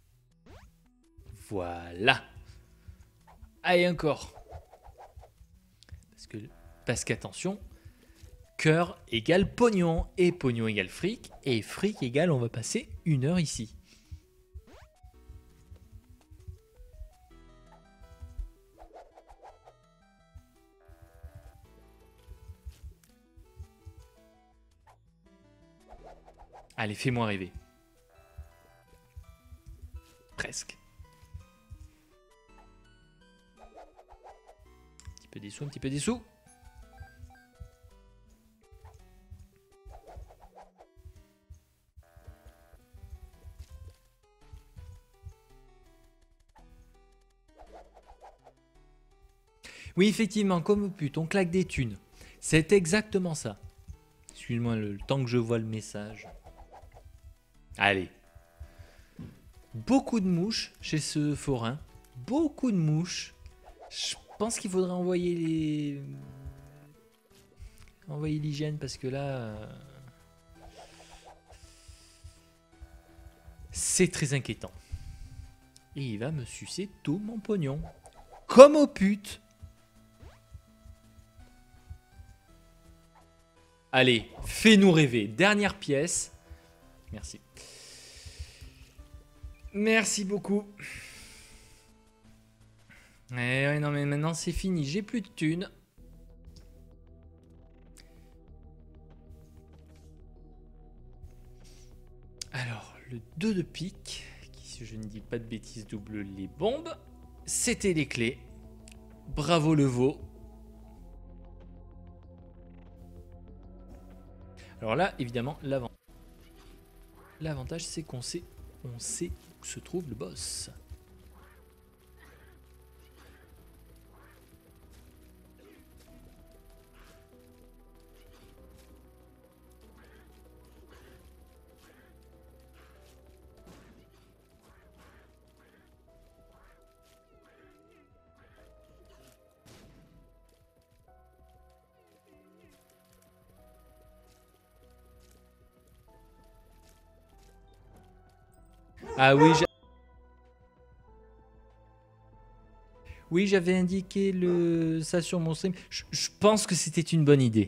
Voilà. Allez, encore. Parce que, parce qu'attention, cœur égale pognon, et pognon égale fric, et fric égale on va passer une heure ici. Allez, fais-moi rêver. Presque. Un petit peu des sous, un petit peu des sous. Oui, effectivement, comme pute, on claque des thunes. C'est exactement ça. Excuse-moi le temps que je vois le message. Allez. Beaucoup de mouches chez ce forain. Beaucoup de mouches. Je pense qu'il faudrait envoyer les... Envoyer l'hygiène parce que là... Euh... C'est très inquiétant. Et il va me sucer tout mon pognon. Comme aux putes. Allez, fais-nous rêver. Dernière pièce. Merci. Merci beaucoup. Eh ouais, non mais maintenant c'est fini. J'ai plus de thunes. Alors, le deux de pique, qui, si je ne dis pas de bêtises, double les bombes. C'était les clés. Bravo le veau. Alors là, évidemment, l'avantage, l'avantage c'est qu'on sait, on sait où se trouve le boss. Ah oui, j'ai... Oui, j'avais indiqué le... ça sur mon stream. Je, je pense que c'était une bonne idée.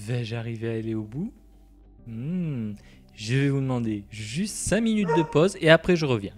Vais-je arriver à aller au bout? Hmm, Je vais vous demander juste cinq minutes de pause et après je reviens.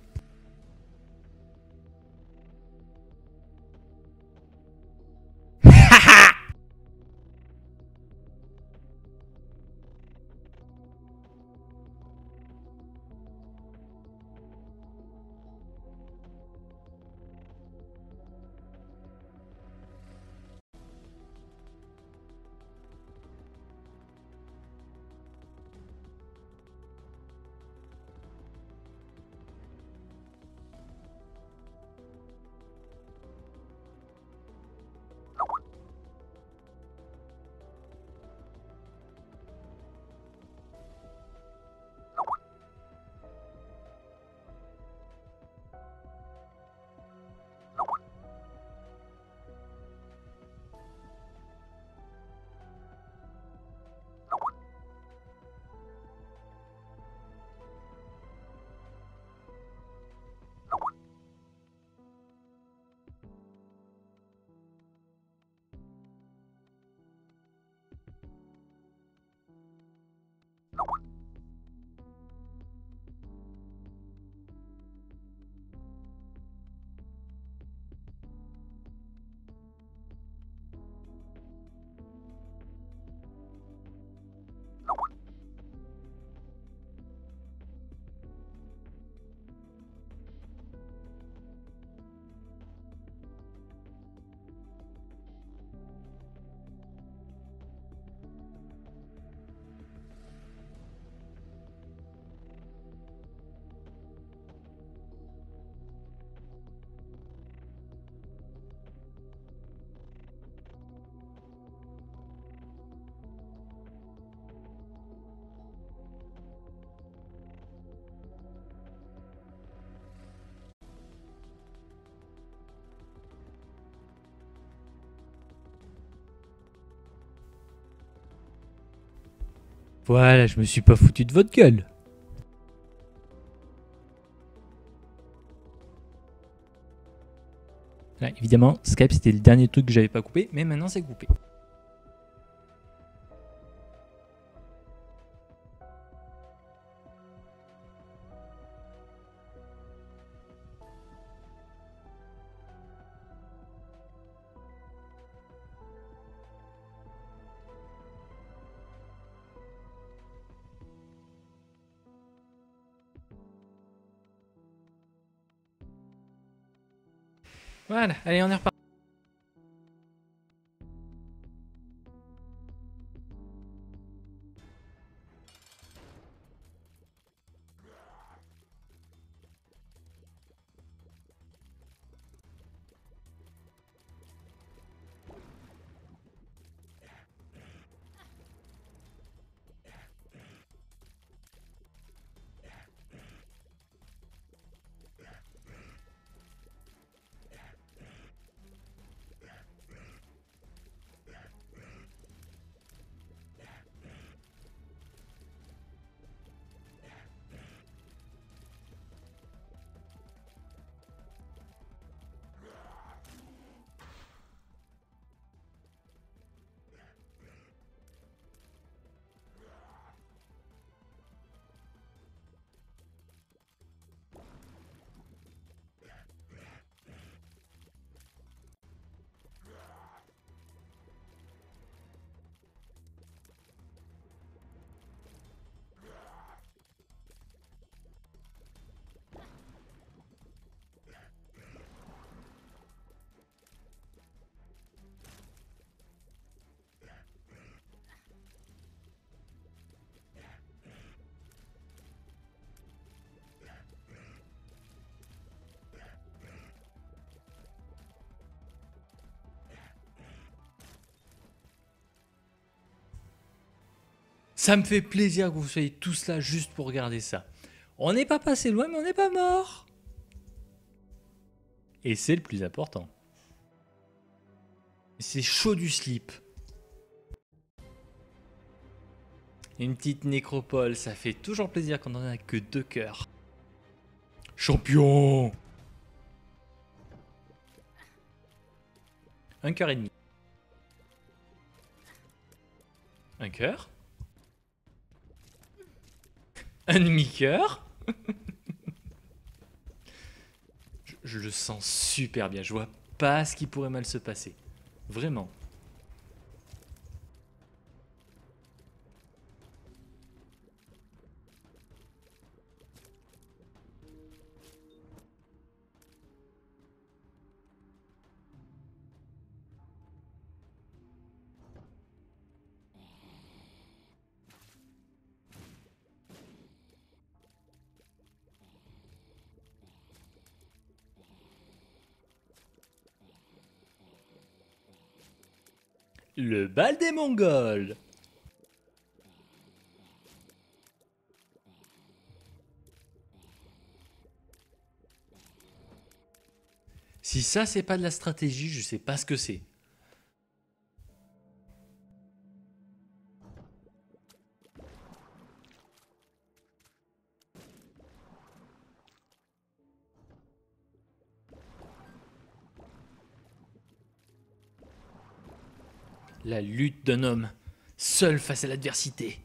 Voilà, je me suis pas foutu de votre gueule. Là, évidemment, Skype c'était le dernier truc que j'avais pas coupé, mais maintenant c'est coupé. Voilà, allez, on est reparti. Ça me fait plaisir que vous soyez tous là juste pour regarder ça. On n'est pas passé loin, mais on n'est pas mort. Et c'est le plus important. C'est chaud du slip. Une petite nécropole, ça fait toujours plaisir quand on n'a que deux cœurs. Champion! Un cœur et demi. Un cœur. Un demi-cœur. je, je le sens super bien. Je vois pas ce qui pourrait mal se passer. Vraiment. Le bal des Mongols. Si ça c'est pas de la stratégie, je sais pas ce que c'est. La lutte d'un homme, seul face à l'adversité.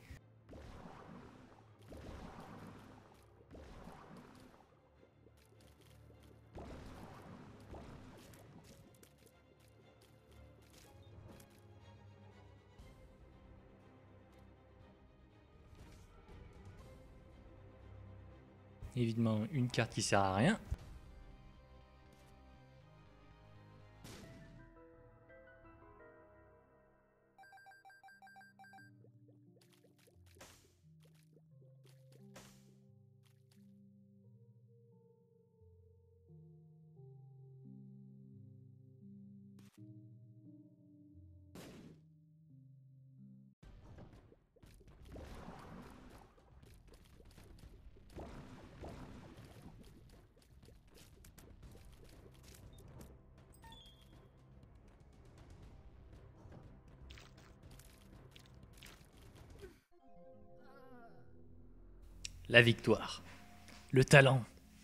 Évidemment, une carte qui sert à rien. La victoire. Le talent.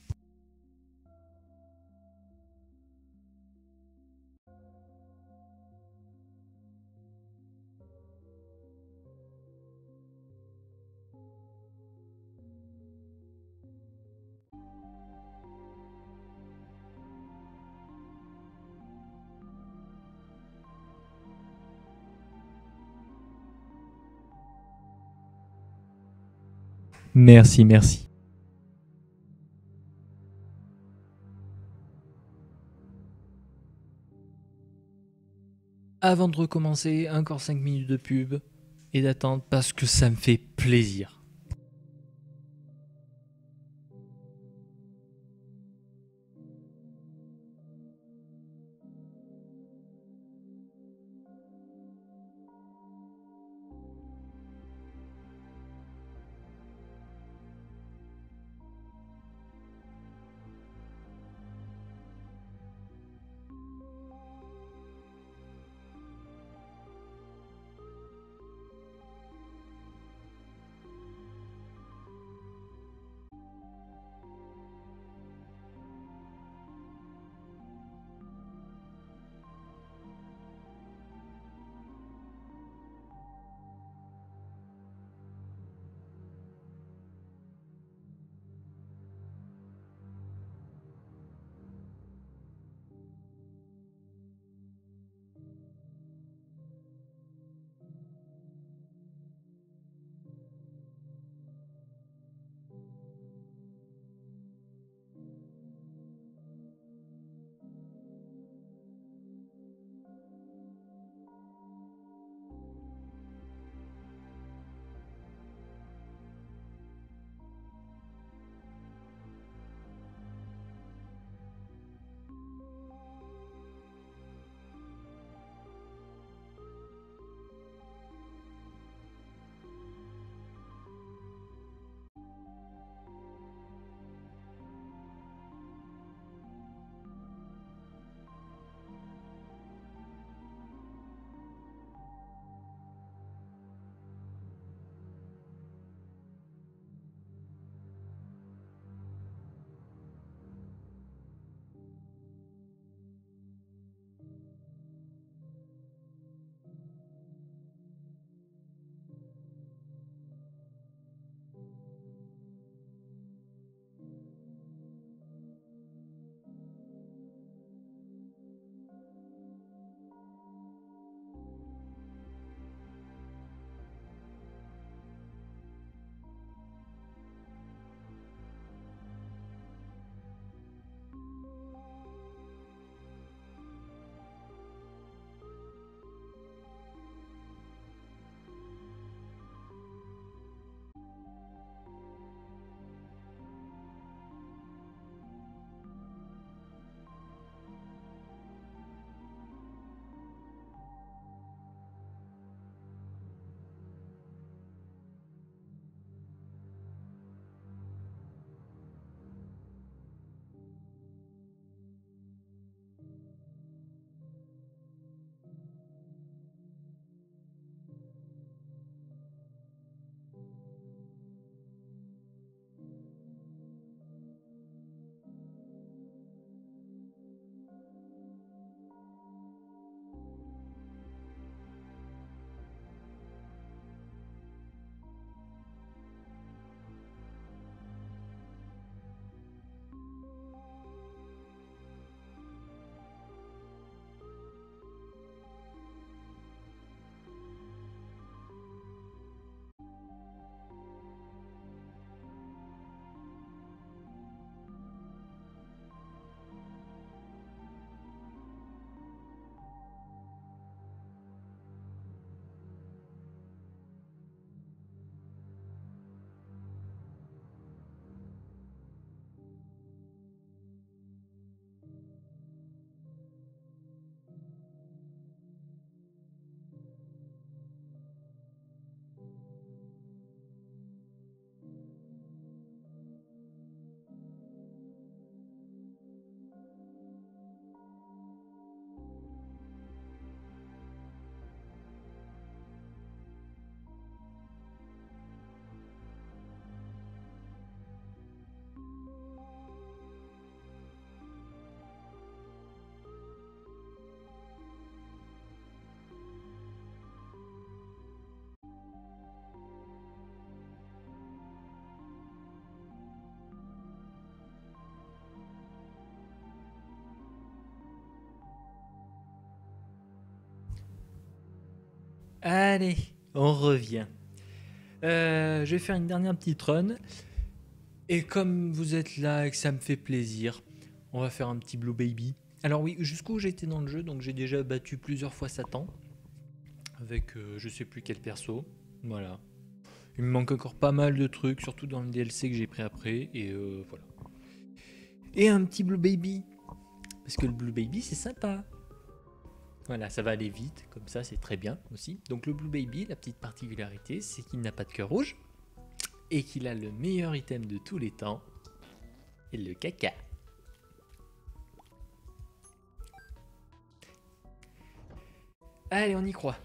Merci, merci. Avant de recommencer, encore cinq minutes de pub et d'attente parce que ça me fait plaisir. Allez, on revient. Euh, je vais faire une dernière petite run. Et comme vous êtes là et que ça me fait plaisir, on va faire un petit Blue Baby. Alors oui, jusqu'où j'ai été dans le jeu, donc j'ai déjà battu plusieurs fois Satan. Avec euh, je sais plus quel perso. Voilà. Il me manque encore pas mal de trucs, surtout dans le D L C que j'ai pris après. Et euh, voilà. Et un petit Blue Baby. Parce que le Blue Baby, c'est sympa. Voilà, ça va aller vite, comme ça, c'est très bien aussi. Donc le Blue Baby, la petite particularité, c'est qu'il n'a pas de cœur rouge. Et qu'il a le meilleur item de tous les temps. Et le caca. Allez, on y croit.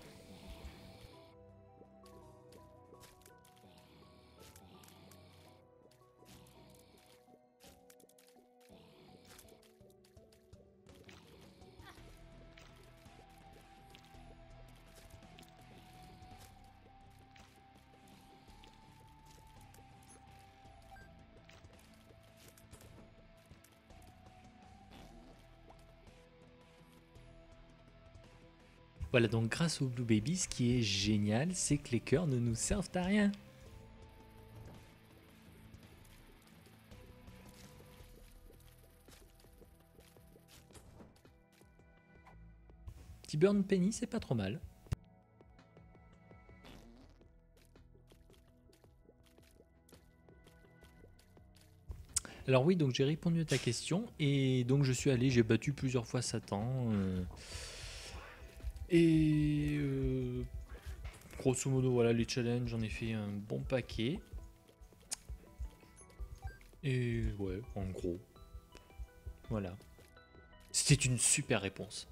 Voilà, donc grâce au Blue Baby, ce qui est génial, c'est que les cœurs ne nous servent à rien. Petit Burn Penny, c'est pas trop mal. Alors oui, donc j'ai répondu à ta question, et donc je suis allé, j'ai battu plusieurs fois Satan. Euh, et euh, grosso modo, voilà, les challenges, j'en ai fait un bon paquet. Et ouais, en gros, voilà. C'était une super réponse.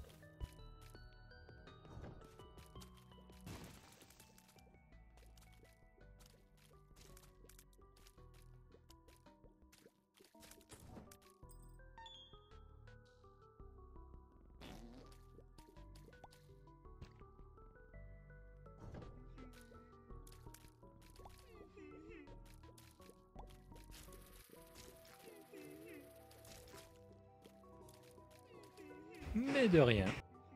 Mais de rien.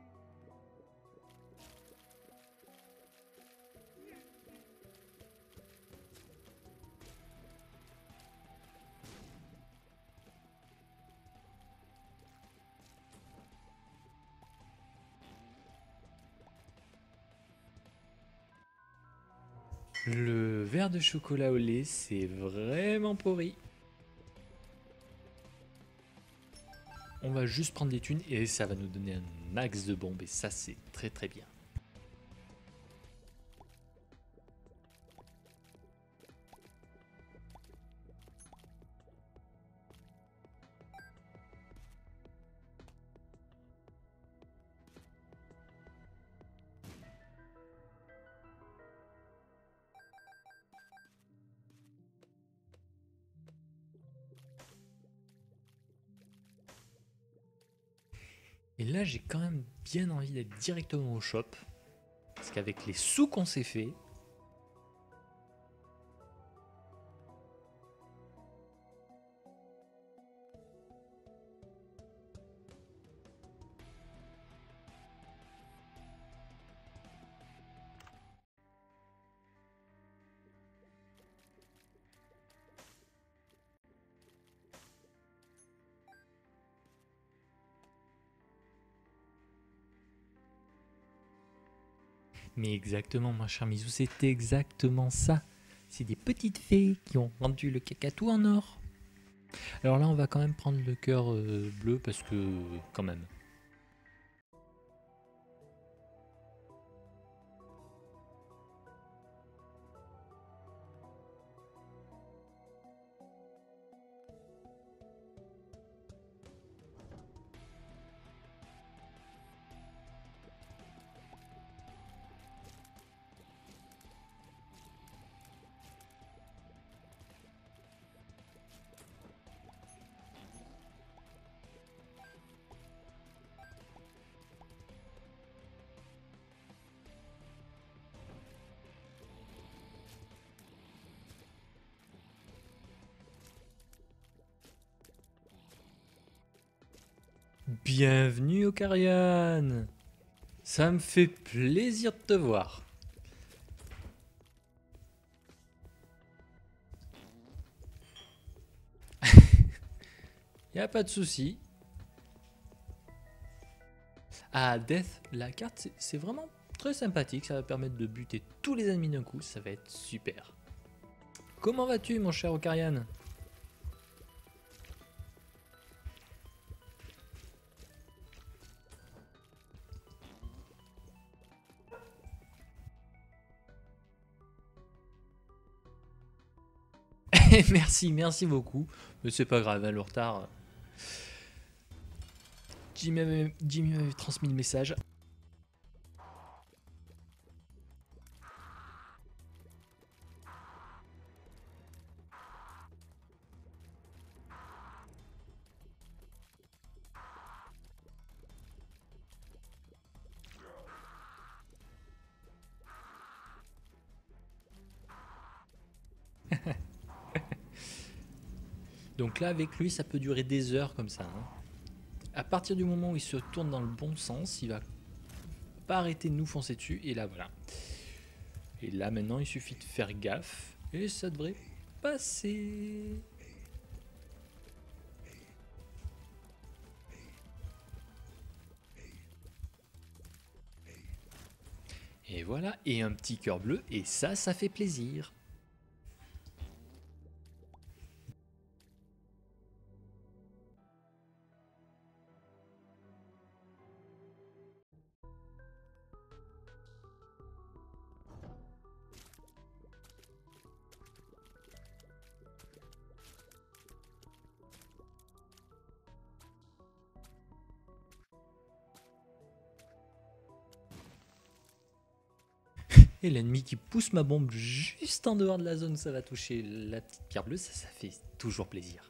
Le verre de chocolat au lait, c'est vraiment pourri. On va juste prendre des thunes et ça va nous donner un max de bombes et ça c'est très très bien. Et là j'ai quand même bien envie d'être directement au shop. Parce qu'avec les sous qu'on s'est fait, mais exactement, mon cher Misou, c'est exactement ça. C'est des petites fées qui ont rendu le cacatou en or. Alors là, on va quand même prendre le cœur euh, bleu parce que, quand même. Bienvenue au Carian. Ça me fait plaisir de te voir. Il n'y a pas de souci. Ah, Death, la carte, c'est vraiment très sympathique. Ça va permettre de buter tous les ennemis d'un coup. Ça va être super. Comment vas-tu, mon cher Ocarian? Merci, merci beaucoup. Mais c'est pas grave, hein, le retard. Jimmy m'avait transmis le message. Donc là, avec lui, ça peut durer des heures comme ça. Hein. À partir du moment où il se tourne dans le bon sens, il va pas arrêter de nous foncer dessus. Et là, voilà. Et là, maintenant, il suffit de faire gaffe. Et ça devrait passer. Et voilà. Et un petit cœur bleu. Et ça, ça fait plaisir. Et l'ennemi qui pousse ma bombe juste en dehors de la zone où ça va toucher la petite pierre bleue, ça, ça fait toujours plaisir.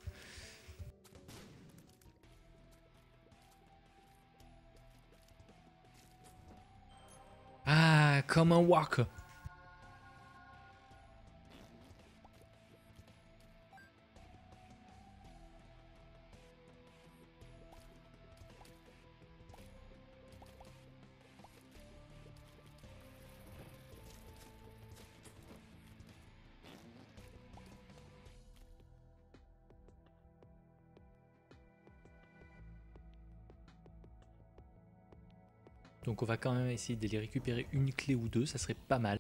Ah, comme un walk. Donc on va quand même essayer de les récupérer une clé ou deux, ça serait pas mal.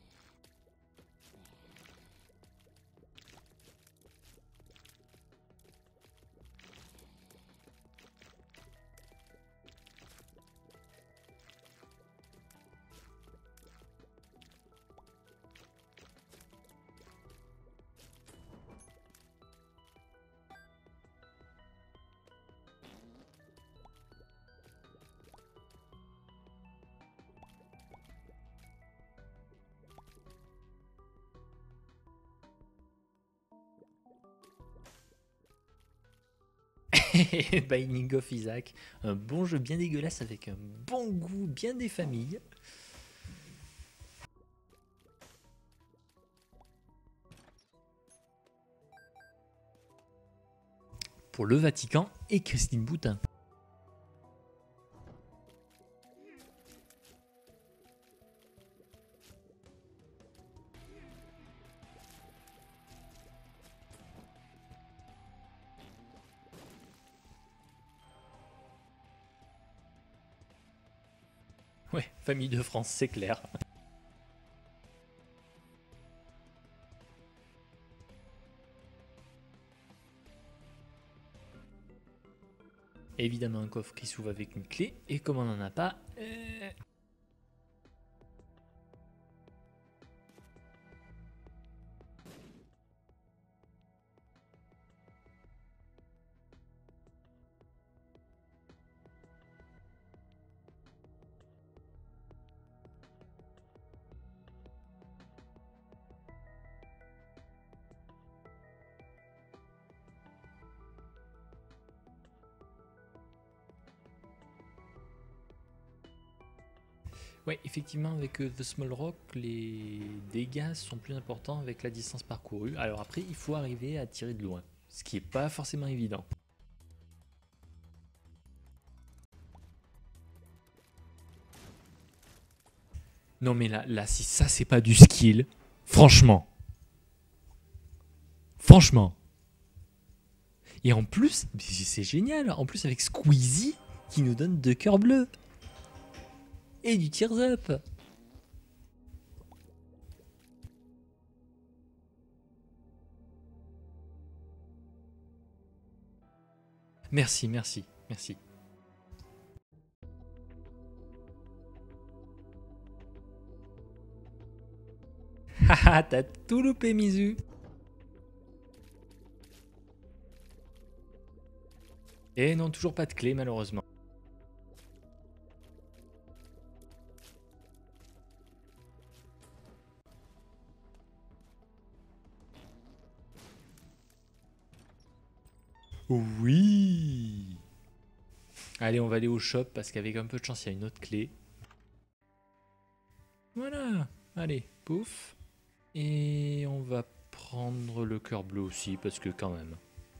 Binding of Isaac, un bon jeu bien dégueulasse avec un bon goût bien des familles. Pour le Vatican et Christine Boutin. Ouais, famille de France, c'est clair. Évidemment un coffre qui s'ouvre avec une clé, et comme on n'en a pas... Euh... Ouais, effectivement, avec euh, The Small Rock, les dégâts sont plus importants avec la distance parcourue. Alors après, il faut arriver à tirer de loin, ce qui n'est pas forcément évident. Non mais là, là si ça c'est pas du skill, franchement. Franchement. Et en plus, c'est génial, en plus avec Squeezie qui nous donne deux cœurs bleus. Et du Tears Up. Merci, merci, merci. Haha, t'as tout loupé, Mizu. Et non, toujours pas de clé, malheureusement. Oui. Allez, on va aller au shop parce qu'avec un peu de chance, il y a une autre clé. Voilà. Allez, pouf. Et on va prendre le cœur bleu aussi parce que quand même.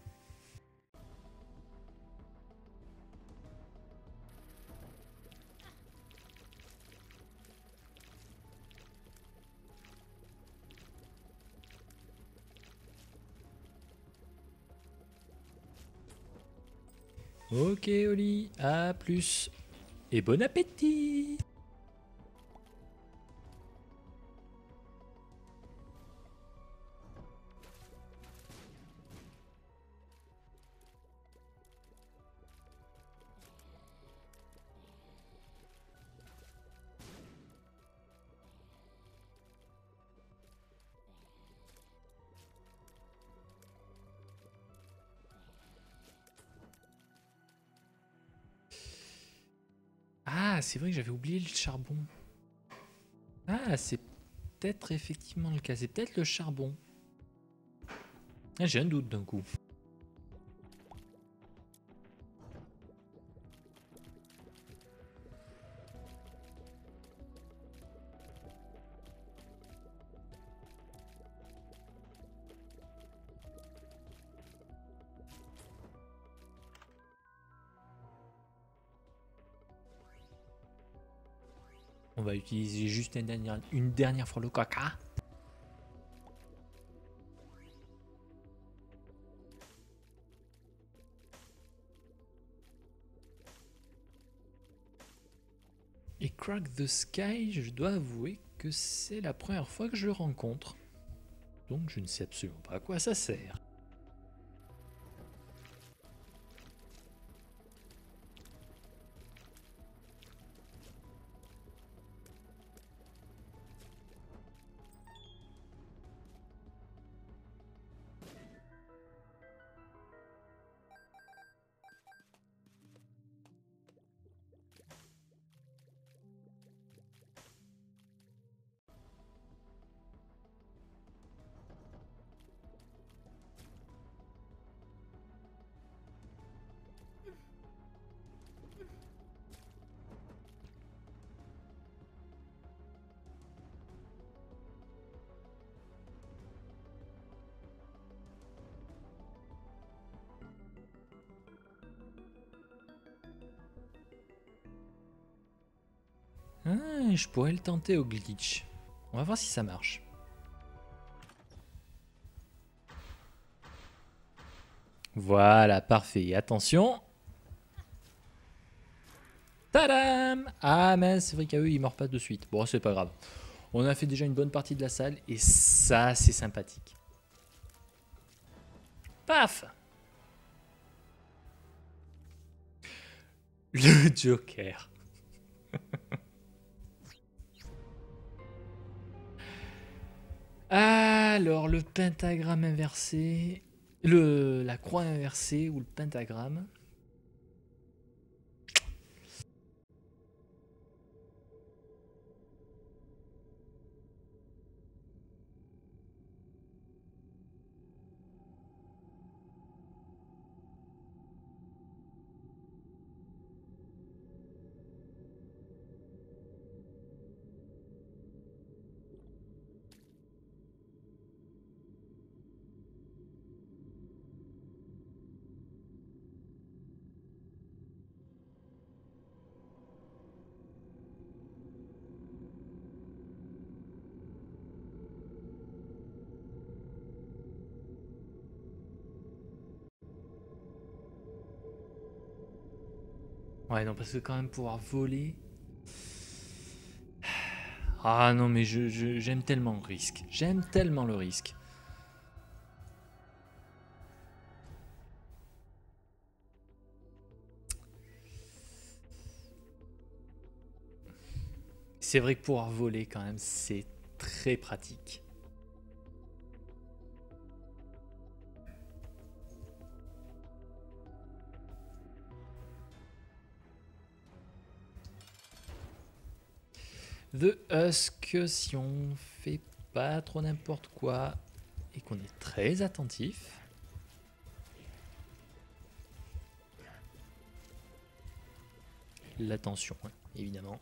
Ok Oli, à plus. Et bon appétit. Ah, c'est vrai que j'avais oublié le charbon. Ah, c'est peut-être effectivement le cas. C'est peut-être le charbon. Ah, j'ai un doute d'un coup. On va utiliser juste une dernière, une dernière fois le caca. Et Crack the Sky, je dois avouer que c'est la première fois que je le rencontre. Donc je ne sais absolument pas à quoi ça sert. Ah, je pourrais le tenter au glitch. On va voir si ça marche. Voilà, parfait. Attention. Tadam! Ah mince, c'est vrai qu'à eux, ils meurent pas de suite. Bon, c'est pas grave. On a fait déjà une bonne partie de la salle et ça, c'est sympathique. Paf! Le Joker. Alors, le pentagramme inversé. Le, la croix inversée ou le pentagramme. Ouais, non, parce que quand même pouvoir voler... Ah non, mais je, je- j'aime tellement le risque. J'aime tellement le risque. C'est vrai que pouvoir voler, quand même, c'est très pratique. The Husk, si on fait pas trop n'importe quoi et qu'on est très attentif. L'attention, hein, évidemment.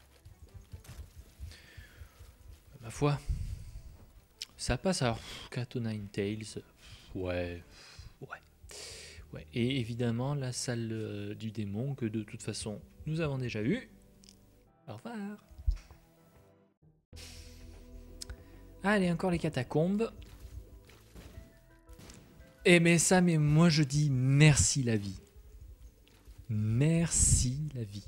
Ma foi, ça passe. Alors, Cat o' Nine Tails, ouais, ouais, ouais. Et évidemment, la salle euh, du démon que de toute façon nous avons déjà eu. Au revoir. Allez, encore les catacombes. Eh mais ça, mais moi je dis merci la vie. Merci la vie.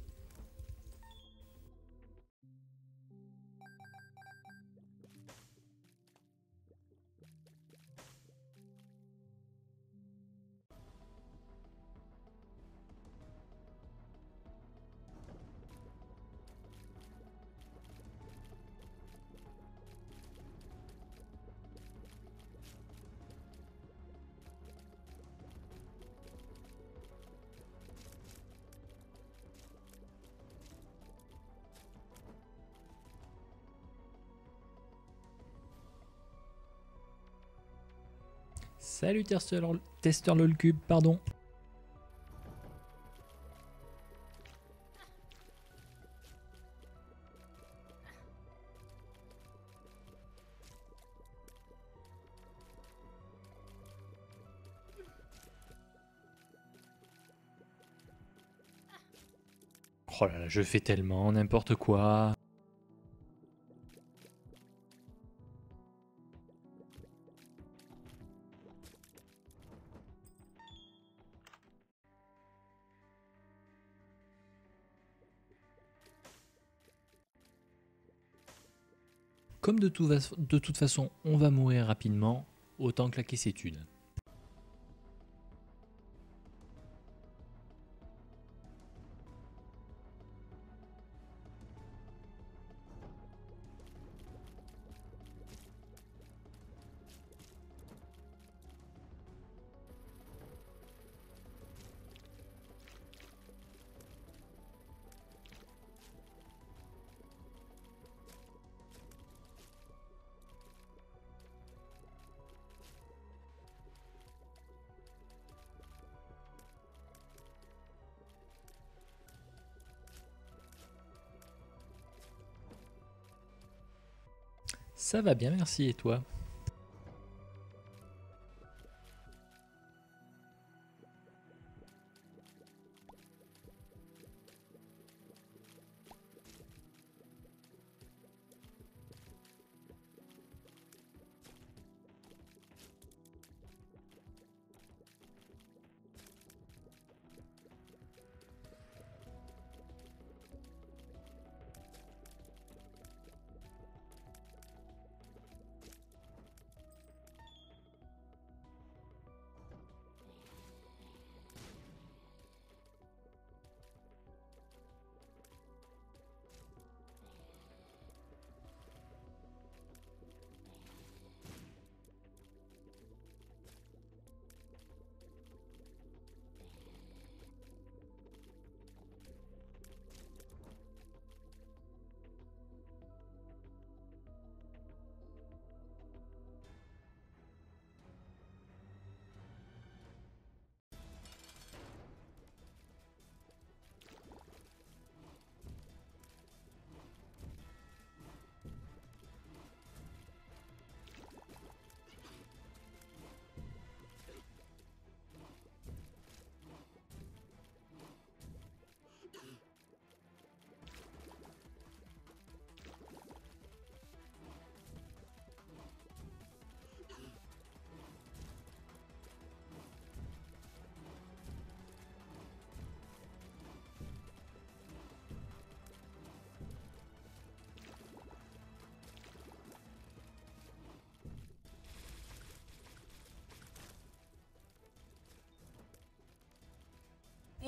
Salut Tester, Tester LOLcube, pardon. Oh là là, je fais tellement n'importe quoi. Comme de, tout va- de toute façon, on va mourir rapidement, autant claquer ses thunes. Ça va bien, merci, et toi?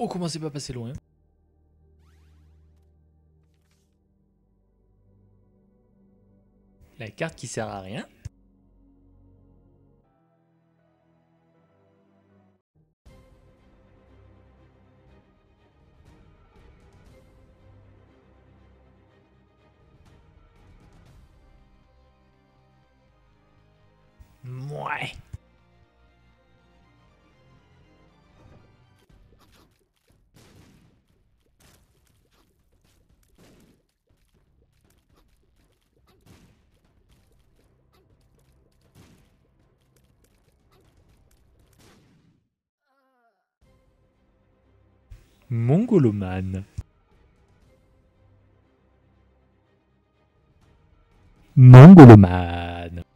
Oh, comment c'est pas passé loin. La carte qui sert à rien. Mouais. Mongolomane. Mongolomane.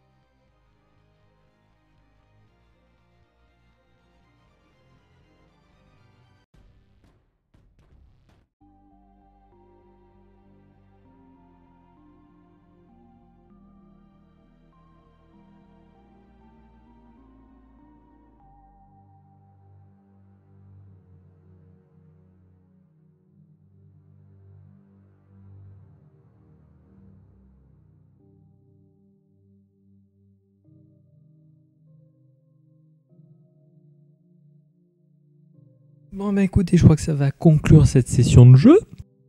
Bon bah écoutez, je crois que ça va conclure cette session de jeu.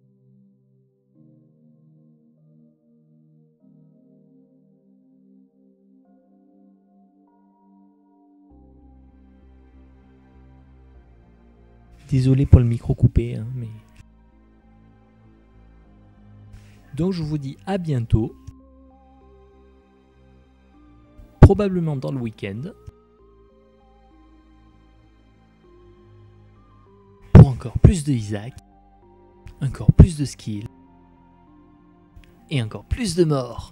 Désolé pour le micro coupé, hein, mais... Donc je vous dis à bientôt. Probablement dans le week-end. Pour encore plus de Isaac. Encore plus de skill. Et encore plus de morts.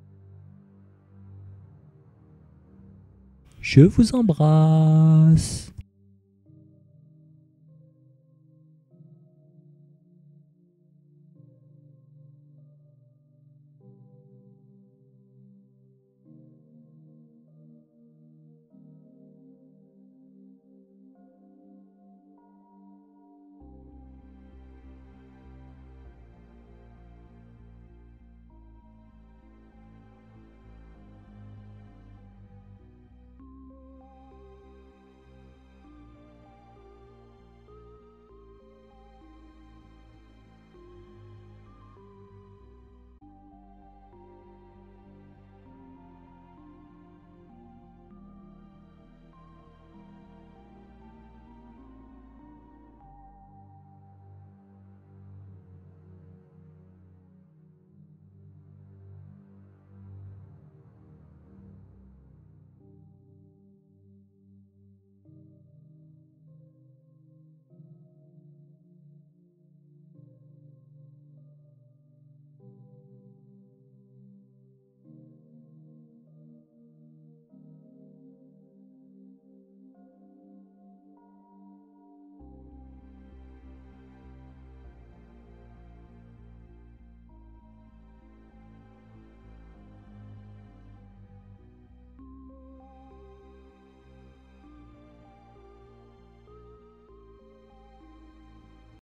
Je vous embrasse.